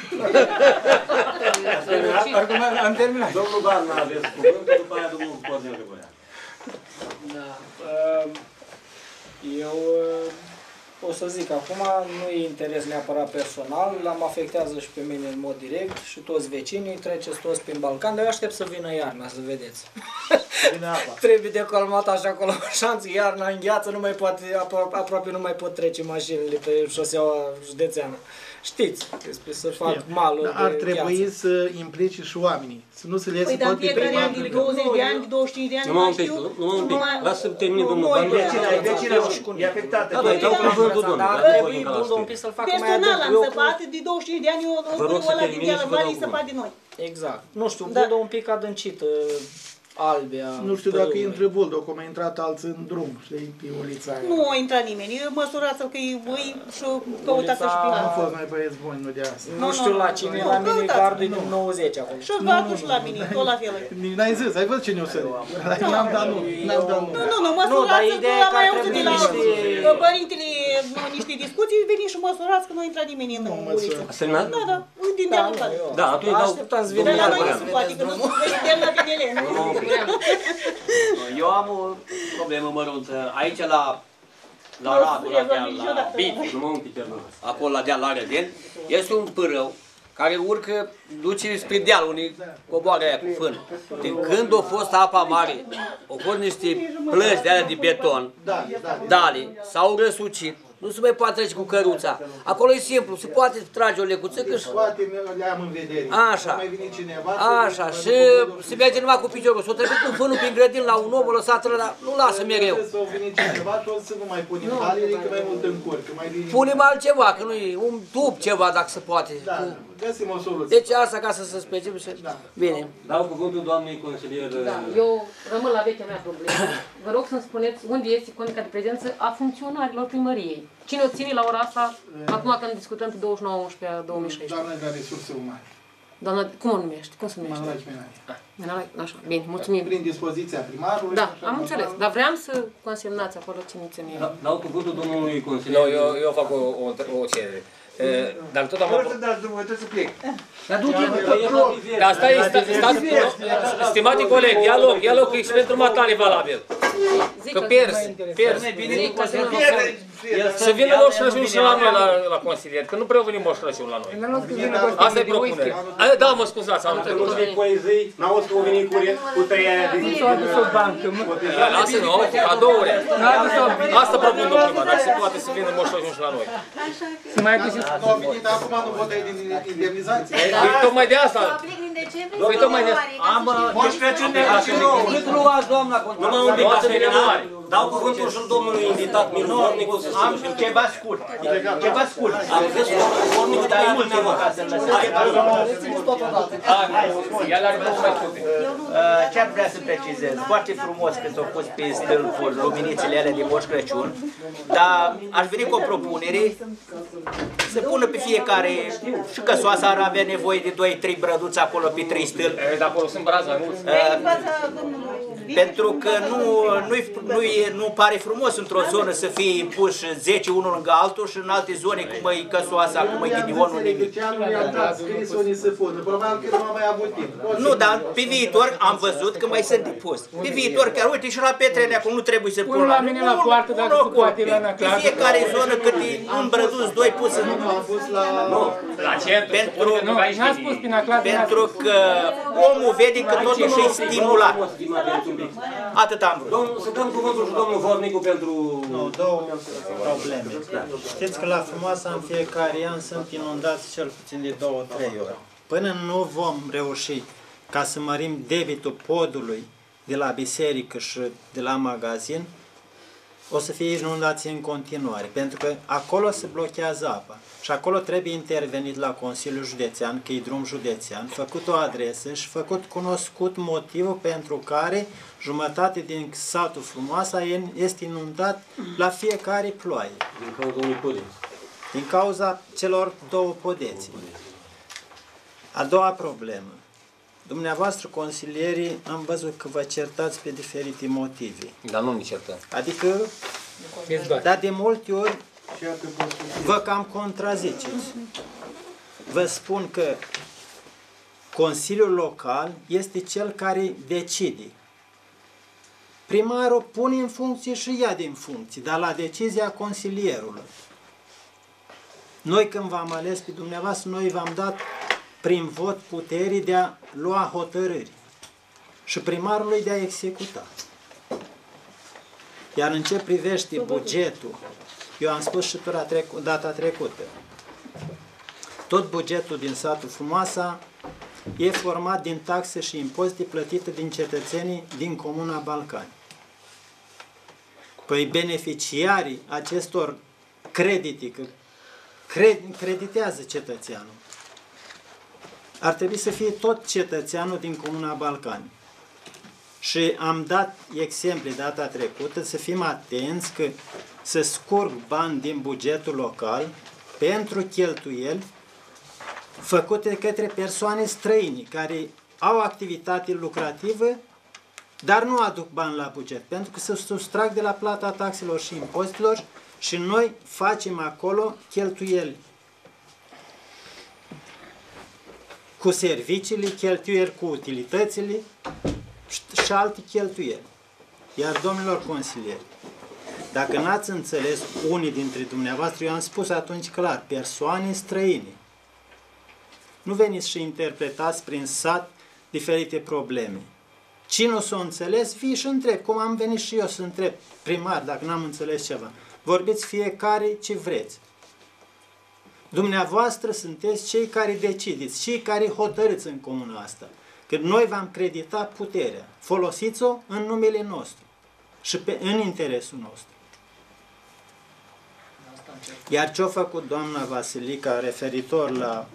Am terminat. Domnul Barna, aveți cuvântul, după aia domnul Cosmin Gregoreanu. Da. Eu o să zic, acum nu e interes neapărat personal, l-am afectează și pe mine în mod direct și toți vecinii, treceți toți prin Balcan, dar eu aștept să vină iarna, să vedeți. Trebuie decolmat așa acolo șanțul, iarna îngheață, nu mai poate, aproape nu mai pot trece mașinile pe șoseaua județeană. Știți, despre să fac malul. Ar trebui să implice și oamenii, să nu se le păi, dar în fiecare an, de 20 de ani, de 25 de ani, nu mai știu. Numai un pic, lasă să termine domnul Ban. E afectată. Da, dau cuvântul domnul. Dar trebuie un pic să-l facă mai adânc. Personal am săpat, de 25 de ani, eu ăla din Deală Valley e săpat de noi. Exact. Nu știu, budă un pic adâncit. Albia. Nu știu dacă intră buldoc, cum a intrat alții în drum, știi, pe ulița aia. Nu a intrat nimeni, măsurați-o că e voi și căutați-o și pe Nu a fost mai băieți buni, nu de asta. Nu știu la cine, la mine gardul e din 90 acolo. Și gardul și la mine, tot la fel. N-ai zis, ai văzut cine o să n-am dat nu. Nu, măsurați-o că am mai auzit de la părintele niște discuții, veni și măsurați că nu a intrat nimeni în uliță. A semnat? Da, din Deală Valley. Da, atunci dau domnul Gregoreanu. Eu am o problemă măruntă. Aici la Radul, la Bici, acolo la deal la Răden, este un pârâu care urcă, duce spre deal, unii coboară aia cu fân. De când a fost apa mare, au fost niște plăci de alea de beton, dale, s-au răsucit. Nu se mai poate trece cu căruța. Acolo e simplu, se poate trage o lecuțică și... Le-am în vedere. Așa. Mai vine cineva. Așa, și se merge numai cu piciorul. S-o trecut cu fânul prin grădin la un om, o lăsat dar nu lasă mereu. S-o venit cineva și o să nu mai punem halele, că mai mult încurcă. Punem altceva, că nu e un tub ceva, dacă se poate. Da, găsim o soluție. Deci asta ca să se specifice. Bine. Dau cuvântul doamnei consilier. Da, eu rămân la vechea mea problemă. Vă rog să-mi spuneți unde este condiția de prezență a funcționarilor primăriei. Cine o ține la ora asta, acum când discutăm pe 29/11/2016? Doamna de resurse umane. Doamna, cum o numești? Cum se numește? Manolaci Menari. Menari, așa, bine, mulțumim. Prin dispoziția primarului. Da, am înțeles, dar vreau să consemnați acolo cine ține. Dau cuvântul domnului consilier. Nu, eu fac o cerere. Dar tot am... Trebuie să plec. Dar du-te, dar stați, stimate coleg, ia loc, că e și pentru matale valabil. Că pierzi. Să vină Moș Crăciun și la noi la consilier, că nu prea veni Moș Crăciun la noi. Asta e propunere. Da, mă scuzați, am întrebat. N-auzi că o venit cu tăia aia de zi. Lasă, nu, cadouri. Asta propun, domnul primar, dacă se poate să vină Moș Crăciun și la noi. Nu a venit acum, nu votai din indemnizație. Tocmai de asta. Moș Crăciun de la și nou. Cât luați, doamna? Numai un pic la seminari. Dau cuvântul și domnului invitat, Milu Vornicu, să am ceva scurt. Ceva scurt. Am zis domnul Vornicu, dar mult nevoie. Ce ar vrea să precizez? Foarte frumos că s-au pus pe stâlpuri luminițele alea de Moș Crăciun, dar aș veni cu o propunere să pună pe fiecare, și Căsoasa ar avea nevoie de 2-3 brăduți acolo pe 3 stâlpi. De acolo sunt brazi mai mulți. Pentru că nu pare frumos într-o zonă să fie puși 10 unul lângă altul și în alte zone, cum e Căsoasa, cum e Ghidionul, nimic. Nu, dar pe viitor am văzut că mai sunt depus. Pe viitor, chiar uite și la Petrene acum nu trebuie să pun la mine la poartă, dacă se poate la năclar. Pe fiecare zonă câte un brăduț, 2 pus în... Pentru că omul vede că totuși e stimulat. Atât am vrut. Să dăm cuvântul și domnul Vornicu pentru... Nu, două probleme. Știți că la Frumoasa în fiecare an sunt inundați cel puțin de 2-3 ori. Până nu vom reuși ca să mărim debitul podului de la biserică și de la magazin, o să fie inundații în continuare, pentru că acolo se blochează apa și acolo trebuie intervenit la Consiliul Județean, că e drum județean, făcut o adresă și făcut cunoscut motivul pentru care jumătate din satul Frumoasa este inundat la fiecare ploaie. Din cauza unui podeț. Din cauza celor două podețe. A doua problemă. Dumneavoastră, consilierii, am văzut că vă certați pe diferite motive. Dar nu ne certăm. Adică, dar de multe ori vă cam contraziceți. Vă spun că Consiliul Local este cel care decide. Primarul pune în funcție și ia din funcție, dar la decizia consilierului. Noi când v-am ales pe dumneavoastră, noi v-am dat prin vot puterii de a lua hotărâri și primarului de a executa. Iar în ce privește bugetul, eu am spus și data trecută, tot bugetul din satul Frumoasa e format din taxe și impozite plătite din cetățenii din Comuna Balcani. Păi beneficiarii acestor credite, că creditează cetățeanul, ar trebui să fie tot cetățeanul din Comuna Balcani. Și am dat exemple data trecută să fim atenți că să scurg bani din bugetul local pentru cheltuieli făcute către persoane străine care au activitate lucrativă, dar nu aduc bani la buget, pentru că se sustrag de la plata taxelor și impozitelor și noi facem acolo cheltuieli cu serviciile, cheltuieli cu utilitățile și alte cheltuieli. Iar, domnilor consilieri, dacă n-ați înțeles unii dintre dumneavoastră, eu am spus atunci clar, persoane străine. Nu veniți și interpretați prin sat diferite probleme. Cine o să o înțeles, fii și întreb, cum am venit și eu să întreb primar dacă n-am înțeles ceva. Vorbiți fiecare ce vreți. Dumneavoastră sunteți cei care decideți, cei care hotărâți în comuna asta. Că noi v-am creditat puterea. Folosiți-o în numele nostru și în interesul nostru. Iar ce-a făcut doamna Vasilica referitor la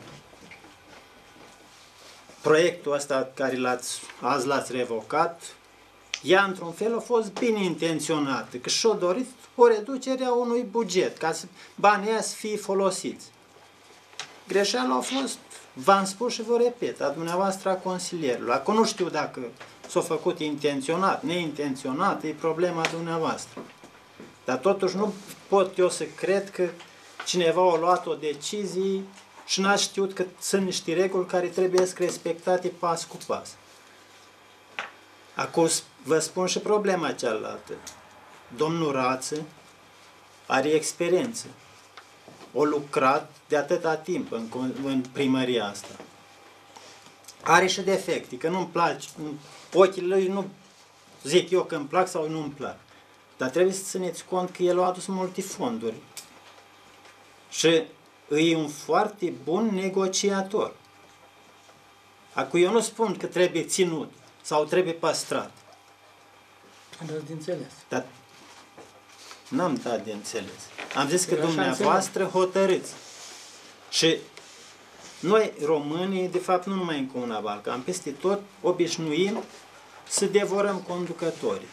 proiectul ăsta care azi l-ați revocat, ea într-un fel a fost bine intenționată, că și-a dorit o reducere a unui buget, ca să banii ăia să fie folosiți. Greșeala a fost, v-am spus și vă repet, a dumneavoastră a consilierului. Acum nu știu dacă s-a făcut intenționat, neintenționat, e problema dumneavoastră. Dar totuși nu pot eu să cred că cineva a luat o decizie și n-a știut că sunt niște reguli care trebuie respectate pas cu pas. Acum vă spun și problema cealaltă. Domnul Rață are experiență. O lucrat de atâta timp în primăria asta. Are și defecte, că nu-mi place, ochii lui nu zic eu că îmi plac sau nu îmi plac. Dar trebuie să țineți cont că el a adus multe fonduri. Și e un foarte bun negociator. Acum eu nu spun că trebuie ținut sau trebuie păstrat. Dar de înțeles. Dar N-am dat de înțeles. Am zis că dumneavoastră hotărâți. Și noi, românii, de fapt, nu numai în Comuna Balcan, peste tot obișnuim să devorăm conducătorii.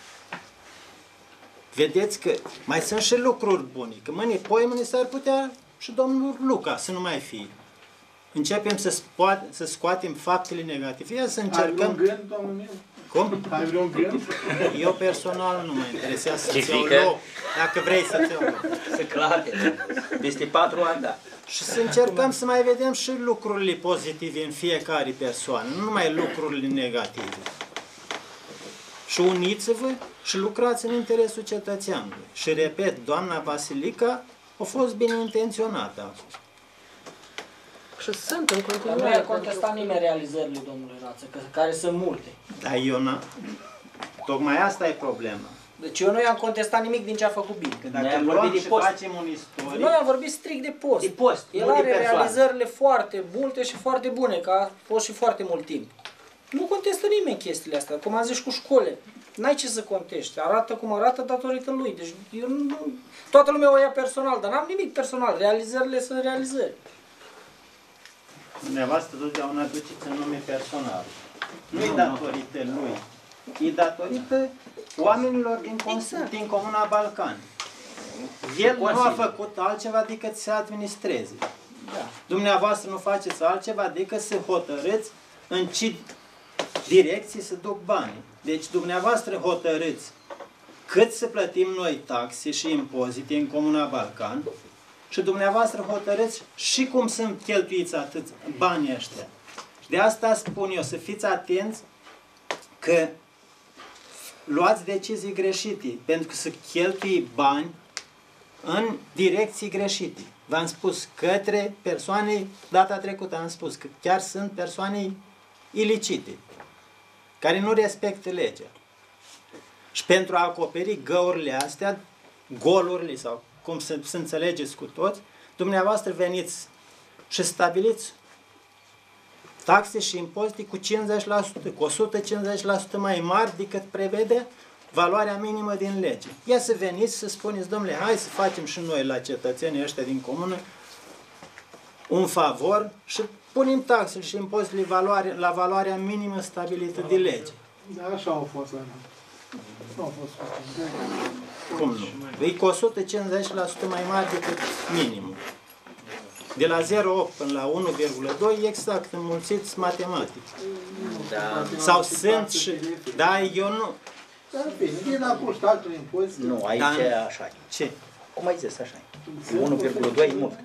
Vedeți că mai sunt și lucruri bune, că mâine s-ar putea și domnul Luca să nu mai fie. Începem să scoatem faptele negative. Ia să încercăm... Ai vreun gând, domnul meu? Cum? Ai vreun gând? Eu personal nu mă interesează să-ți iau loc, dacă vrei să-ți iau loc. Să clate, peste 4 ani, da. Și să încercăm să mai vedem și lucrurile pozitive în fiecare persoană, nu numai lucrurile negative. Și uniți-vă și lucrați în interesul cetățeanului. Și repet, doamna Vasilica a fost bine intenționată acum. Și sunt în continuare. Dar nu i-a contestat nimeni realizările domnului Rață, care sunt multe. Dar eu tocmai asta e problema. Deci eu nu i-am contestat nimic din ce a făcut bine. Că dacă luăm și facem un istoric... Noi am vorbit strict de post. De post, El are realizările foarte multe și foarte bune, că a fost și foarte mult timp. Nu contestă nimeni chestiile astea, cum am zis cu școle. N-ai ce să contești, arată cum arată datorită lui. Deci eu nu... Toată lumea o ia personal, dar n-am nimic personal. Realizările sunt realizări. Dumneavoastră totdeauna duceți în nume personal. Nu-i datorită lui, e datorită oamenilor din Comuna Balcan. El nu a făcut altceva decât să administreze. Da. Dumneavoastră nu faceți altceva decât să hotărâți în ce direcții să duc banii. Deci dumneavoastră hotărâți cât să plătim noi taxe și impozite în Comuna Balcan și dumneavoastră hotărâți și cum sunt cheltuiți atât banii ăștia. De asta spun eu, să fiți atenți că luați decizii greșite, pentru că să cheltui bani în direcții greșite. V-am spus către persoane, data trecută am spus că chiar sunt persoane ilicite, care nu respectă legea. Și pentru a acoperi găurile astea, golurile sau cum să înțelegeți cu toți, dumneavoastră veniți și stabiliți taxe și impozite cu 50%, cu 150% mai mari decât prevede valoarea minimă din lege. Ia să veniți să spuneți, domnule, hai să facem și noi la cetățenii ăștia din comună un favor și punem taxele și impozitele la valoarea minimă stabilită de lege. Da, așa au fost la noi. Nu au fost. Cum nu? E cu 150% mai mare decât minimul. De la 0,8 până la 1,2 exact înmulțiți matematic. Da. Sau sunt și... Da, eu nu... Dar bine, din acum statul impozit. Nu, aici e așa. Ce? Cum ai zis așa? 1,2 e mult.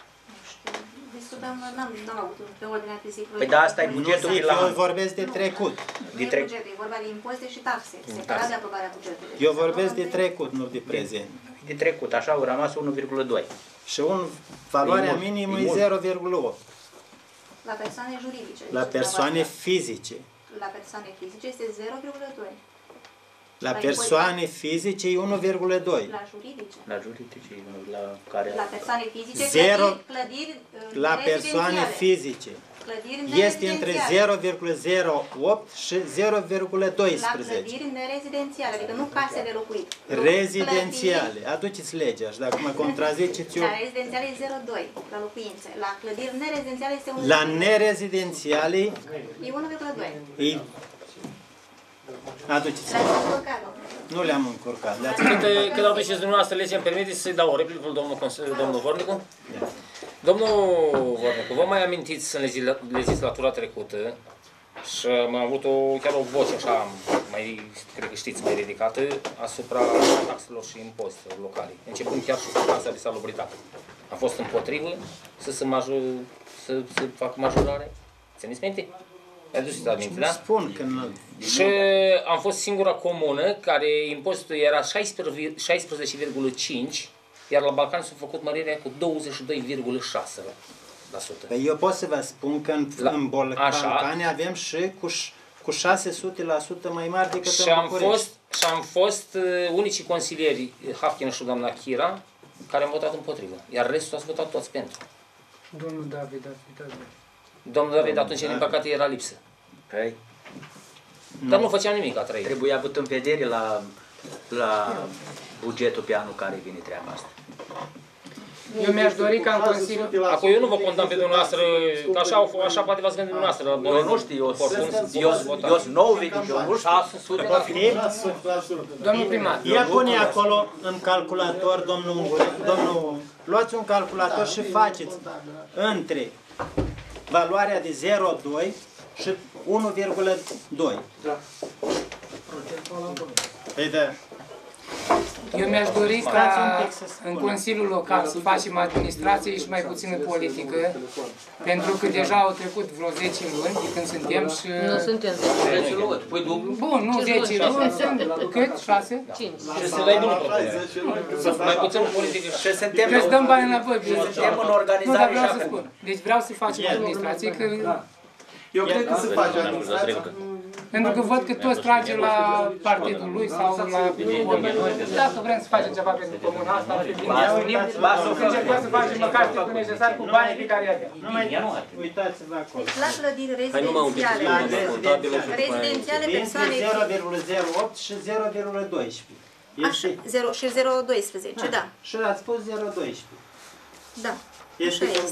N-am avut pe ordinea de zi. Păi da, asta e bugetul de la... Eu vorbesc de trecut. De trecut. E vorba de impozite și taxe, separat de aprobarea bugetului. Eu vorbesc de trecut, nu de prezent. De trecut, așa au rămas 1,2. Și valoarea minimă e 0,8. La persoane juridice. La persoane fizice. La persoane fizice este 0,2. La persoane fizice e 1,2. La juridice. La juridice, la care... La persoane fizice, clădiri la persoane fizice este între 0,08 și 0,12. La clădiri nerezidențiale, adică nu case de locuit. Rezidențiale. Aduceți legea și dacă mă contraziceți eu... La rezidențiale e 0,2 la locuințe. La clădiri nerezidențiale este 1,2. La nerezidențiale e 1,2. Aduceți. Nu le-am încurcat. Cât au duceți dumneavoastră lege, îmi permiteți să-i dau o replică domnul Vornicu? Domnul Vornicu, vă mai amintiți în legislatura trecută și am avut chiar o voce așa, mai, cred că știți, mai ridicată asupra taxelor și impozitelor locale, începând chiar și cu taxa de salubritate. Am fost împotrivă să fac majorare? Țineți minte? Mi-aduceți aminte, da? Spun că nu. Și am fost singura comună care impozitul era 16,5, iar la Balcani s-a făcut mărirea cu 22,6%. Păi eu pot să vă spun că în Balcani avem și cu 600% mai mari decât în București. Și am fost unicii consilieri, Hafkin și doamna Chira, care am votat împotrivă, iar restul ați votat toți pentru. Domnul David. Domnul David atunci, din păcate, era lipsă. Păi. Dar nu făceam nimic a trăit. Trebuia avut în vedere la la bugetul pe anul care vine treaba asta. Eu mi-aș dori ca în Consiliu... Acum eu nu vă condamn pe dumneavoastră, că așa poate v-ați gândit dumneavoastră. Eu nu știu, eu sunt nou venit, eu nu știu. Domnul primar. Ia pune acolo în calculator, domnul, luați un calculator și faceți între valoarea de 0,2 și 1,2. Păi da. Eu mi-aș dori ca în Consiliul Local să facem administrație și mai puțină politică, pentru că deja au trecut vreo 10 luni de când suntem și... Nu suntem 10 luni. Păi dublu? Bun, nu 10 luni, sunt cât? 6? 5. Și să dai bună propunere. Să mai puțină politică. Și suntem... Că îți dăm bani înapoi. Suntem în organizare. Nu, dar vreau să spun. Deci vreau să facem administrație, că... Eu cred că se face administrație. Pentru că văd că toți trage la partidul lui sau la... Dacă vrem să facem ceva pentru comuna asta, ar fi bine să unim, să încercăm să facem măcar ce e necesar cu banii pe care i-avem. Nu mai uitați-vă acolo. La clădiri rezidențiale, rezidențiale persoane... 0,08 și 0,12. Așa, 0 și 0,12, da. Și ați spus 0,12. Da. Este 150%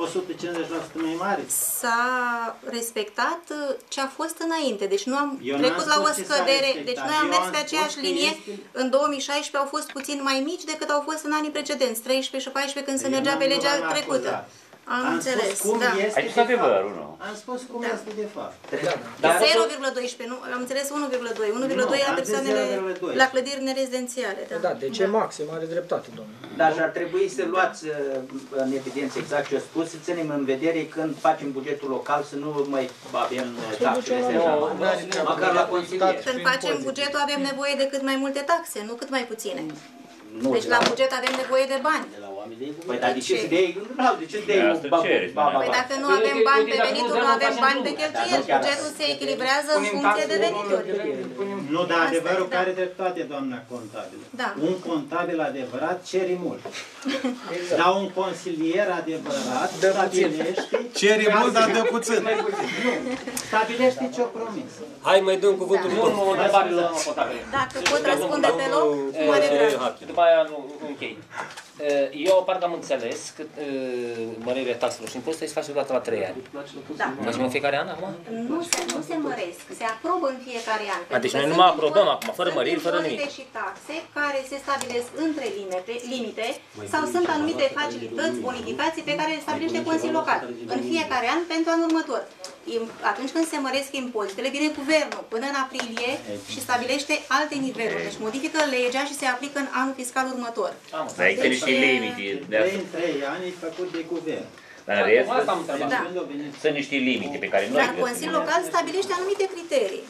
mai mare? S-a respectat ce a fost înainte, deci nu am trecut la o scădere, deci noi am mers pe aceeași linie, în 2016 au fost puțin mai mici decât au fost în anii precedenți, 13 și 14 când se mergea pe legea trecută. Am înțeles, da. Ai spus adevărul, nu? Am spus cum este de fapt. 0,12, nu, am înțeles 1,2. 1,2 la persoanele, la clădiri nerezidențiale. Da, deci e maxim, are dreptate, domnule. Dar ar trebui să luați în evidență exact ce a spus, să ținem în vedere când facem bugetul local, să nu mai avem taxele. Măcar la consiliere. Când facem bugetul avem nevoie de cât mai multe taxe, nu cât mai puține. Deci la buget avem nevoie de bani. Păi dar de ce să dei? De ce să dei? Păi dacă nu avem bani pe venituri, nu avem bani pe cheltuieli. Bugetul se echilibrează în funcție de venituri. Nu, dar adevărul care dreptate, doamna contabilă. Da. Un contabil adevărat cere mult. Dar un consilier adevărat stabilește... Cere mult, dar dă puțin. Nu, stabilește ce-o promis. Hai, mai dăm cuvântul. Dacă pot răspunde pe loc, după aia nu închei. Eu parcă am înțeles că mărirea taxelor și impozitelor se face odată la 3 ani. Da. Facem în fiecare an acum? Nu se măresc, se aprobă în fiecare an. Deci noi nu mai aprobăm acum, fără măriri, fără nimic. Sunt și taxe care se stabilesc între limite sau sunt anumite facilități, bonificații pe care le stabilește Consiliul Local în fiecare an pentru anul următor. Atunci când se măresc impozitele, vine guvernul până în aprilie și stabilește alte niveluri. Deci modifică legea și se aplică în anul fiscal următor. Dar există niște limite. În 3 ani e făcut de guvern. Dar în rest, sunt niște limite pe care noi... Dar Consiliul Local stabilește anumite criterii.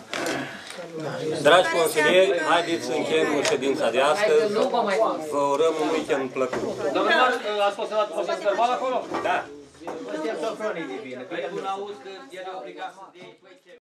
Dragi consilieri, haideți să încheiem ședința de astăzi. Vă urăm un weekend plăcut. Domnule, ați fost semnat proces verbal acolo? Da. Ăstea Sofronii de vină, că el nu auzi că el e obligat să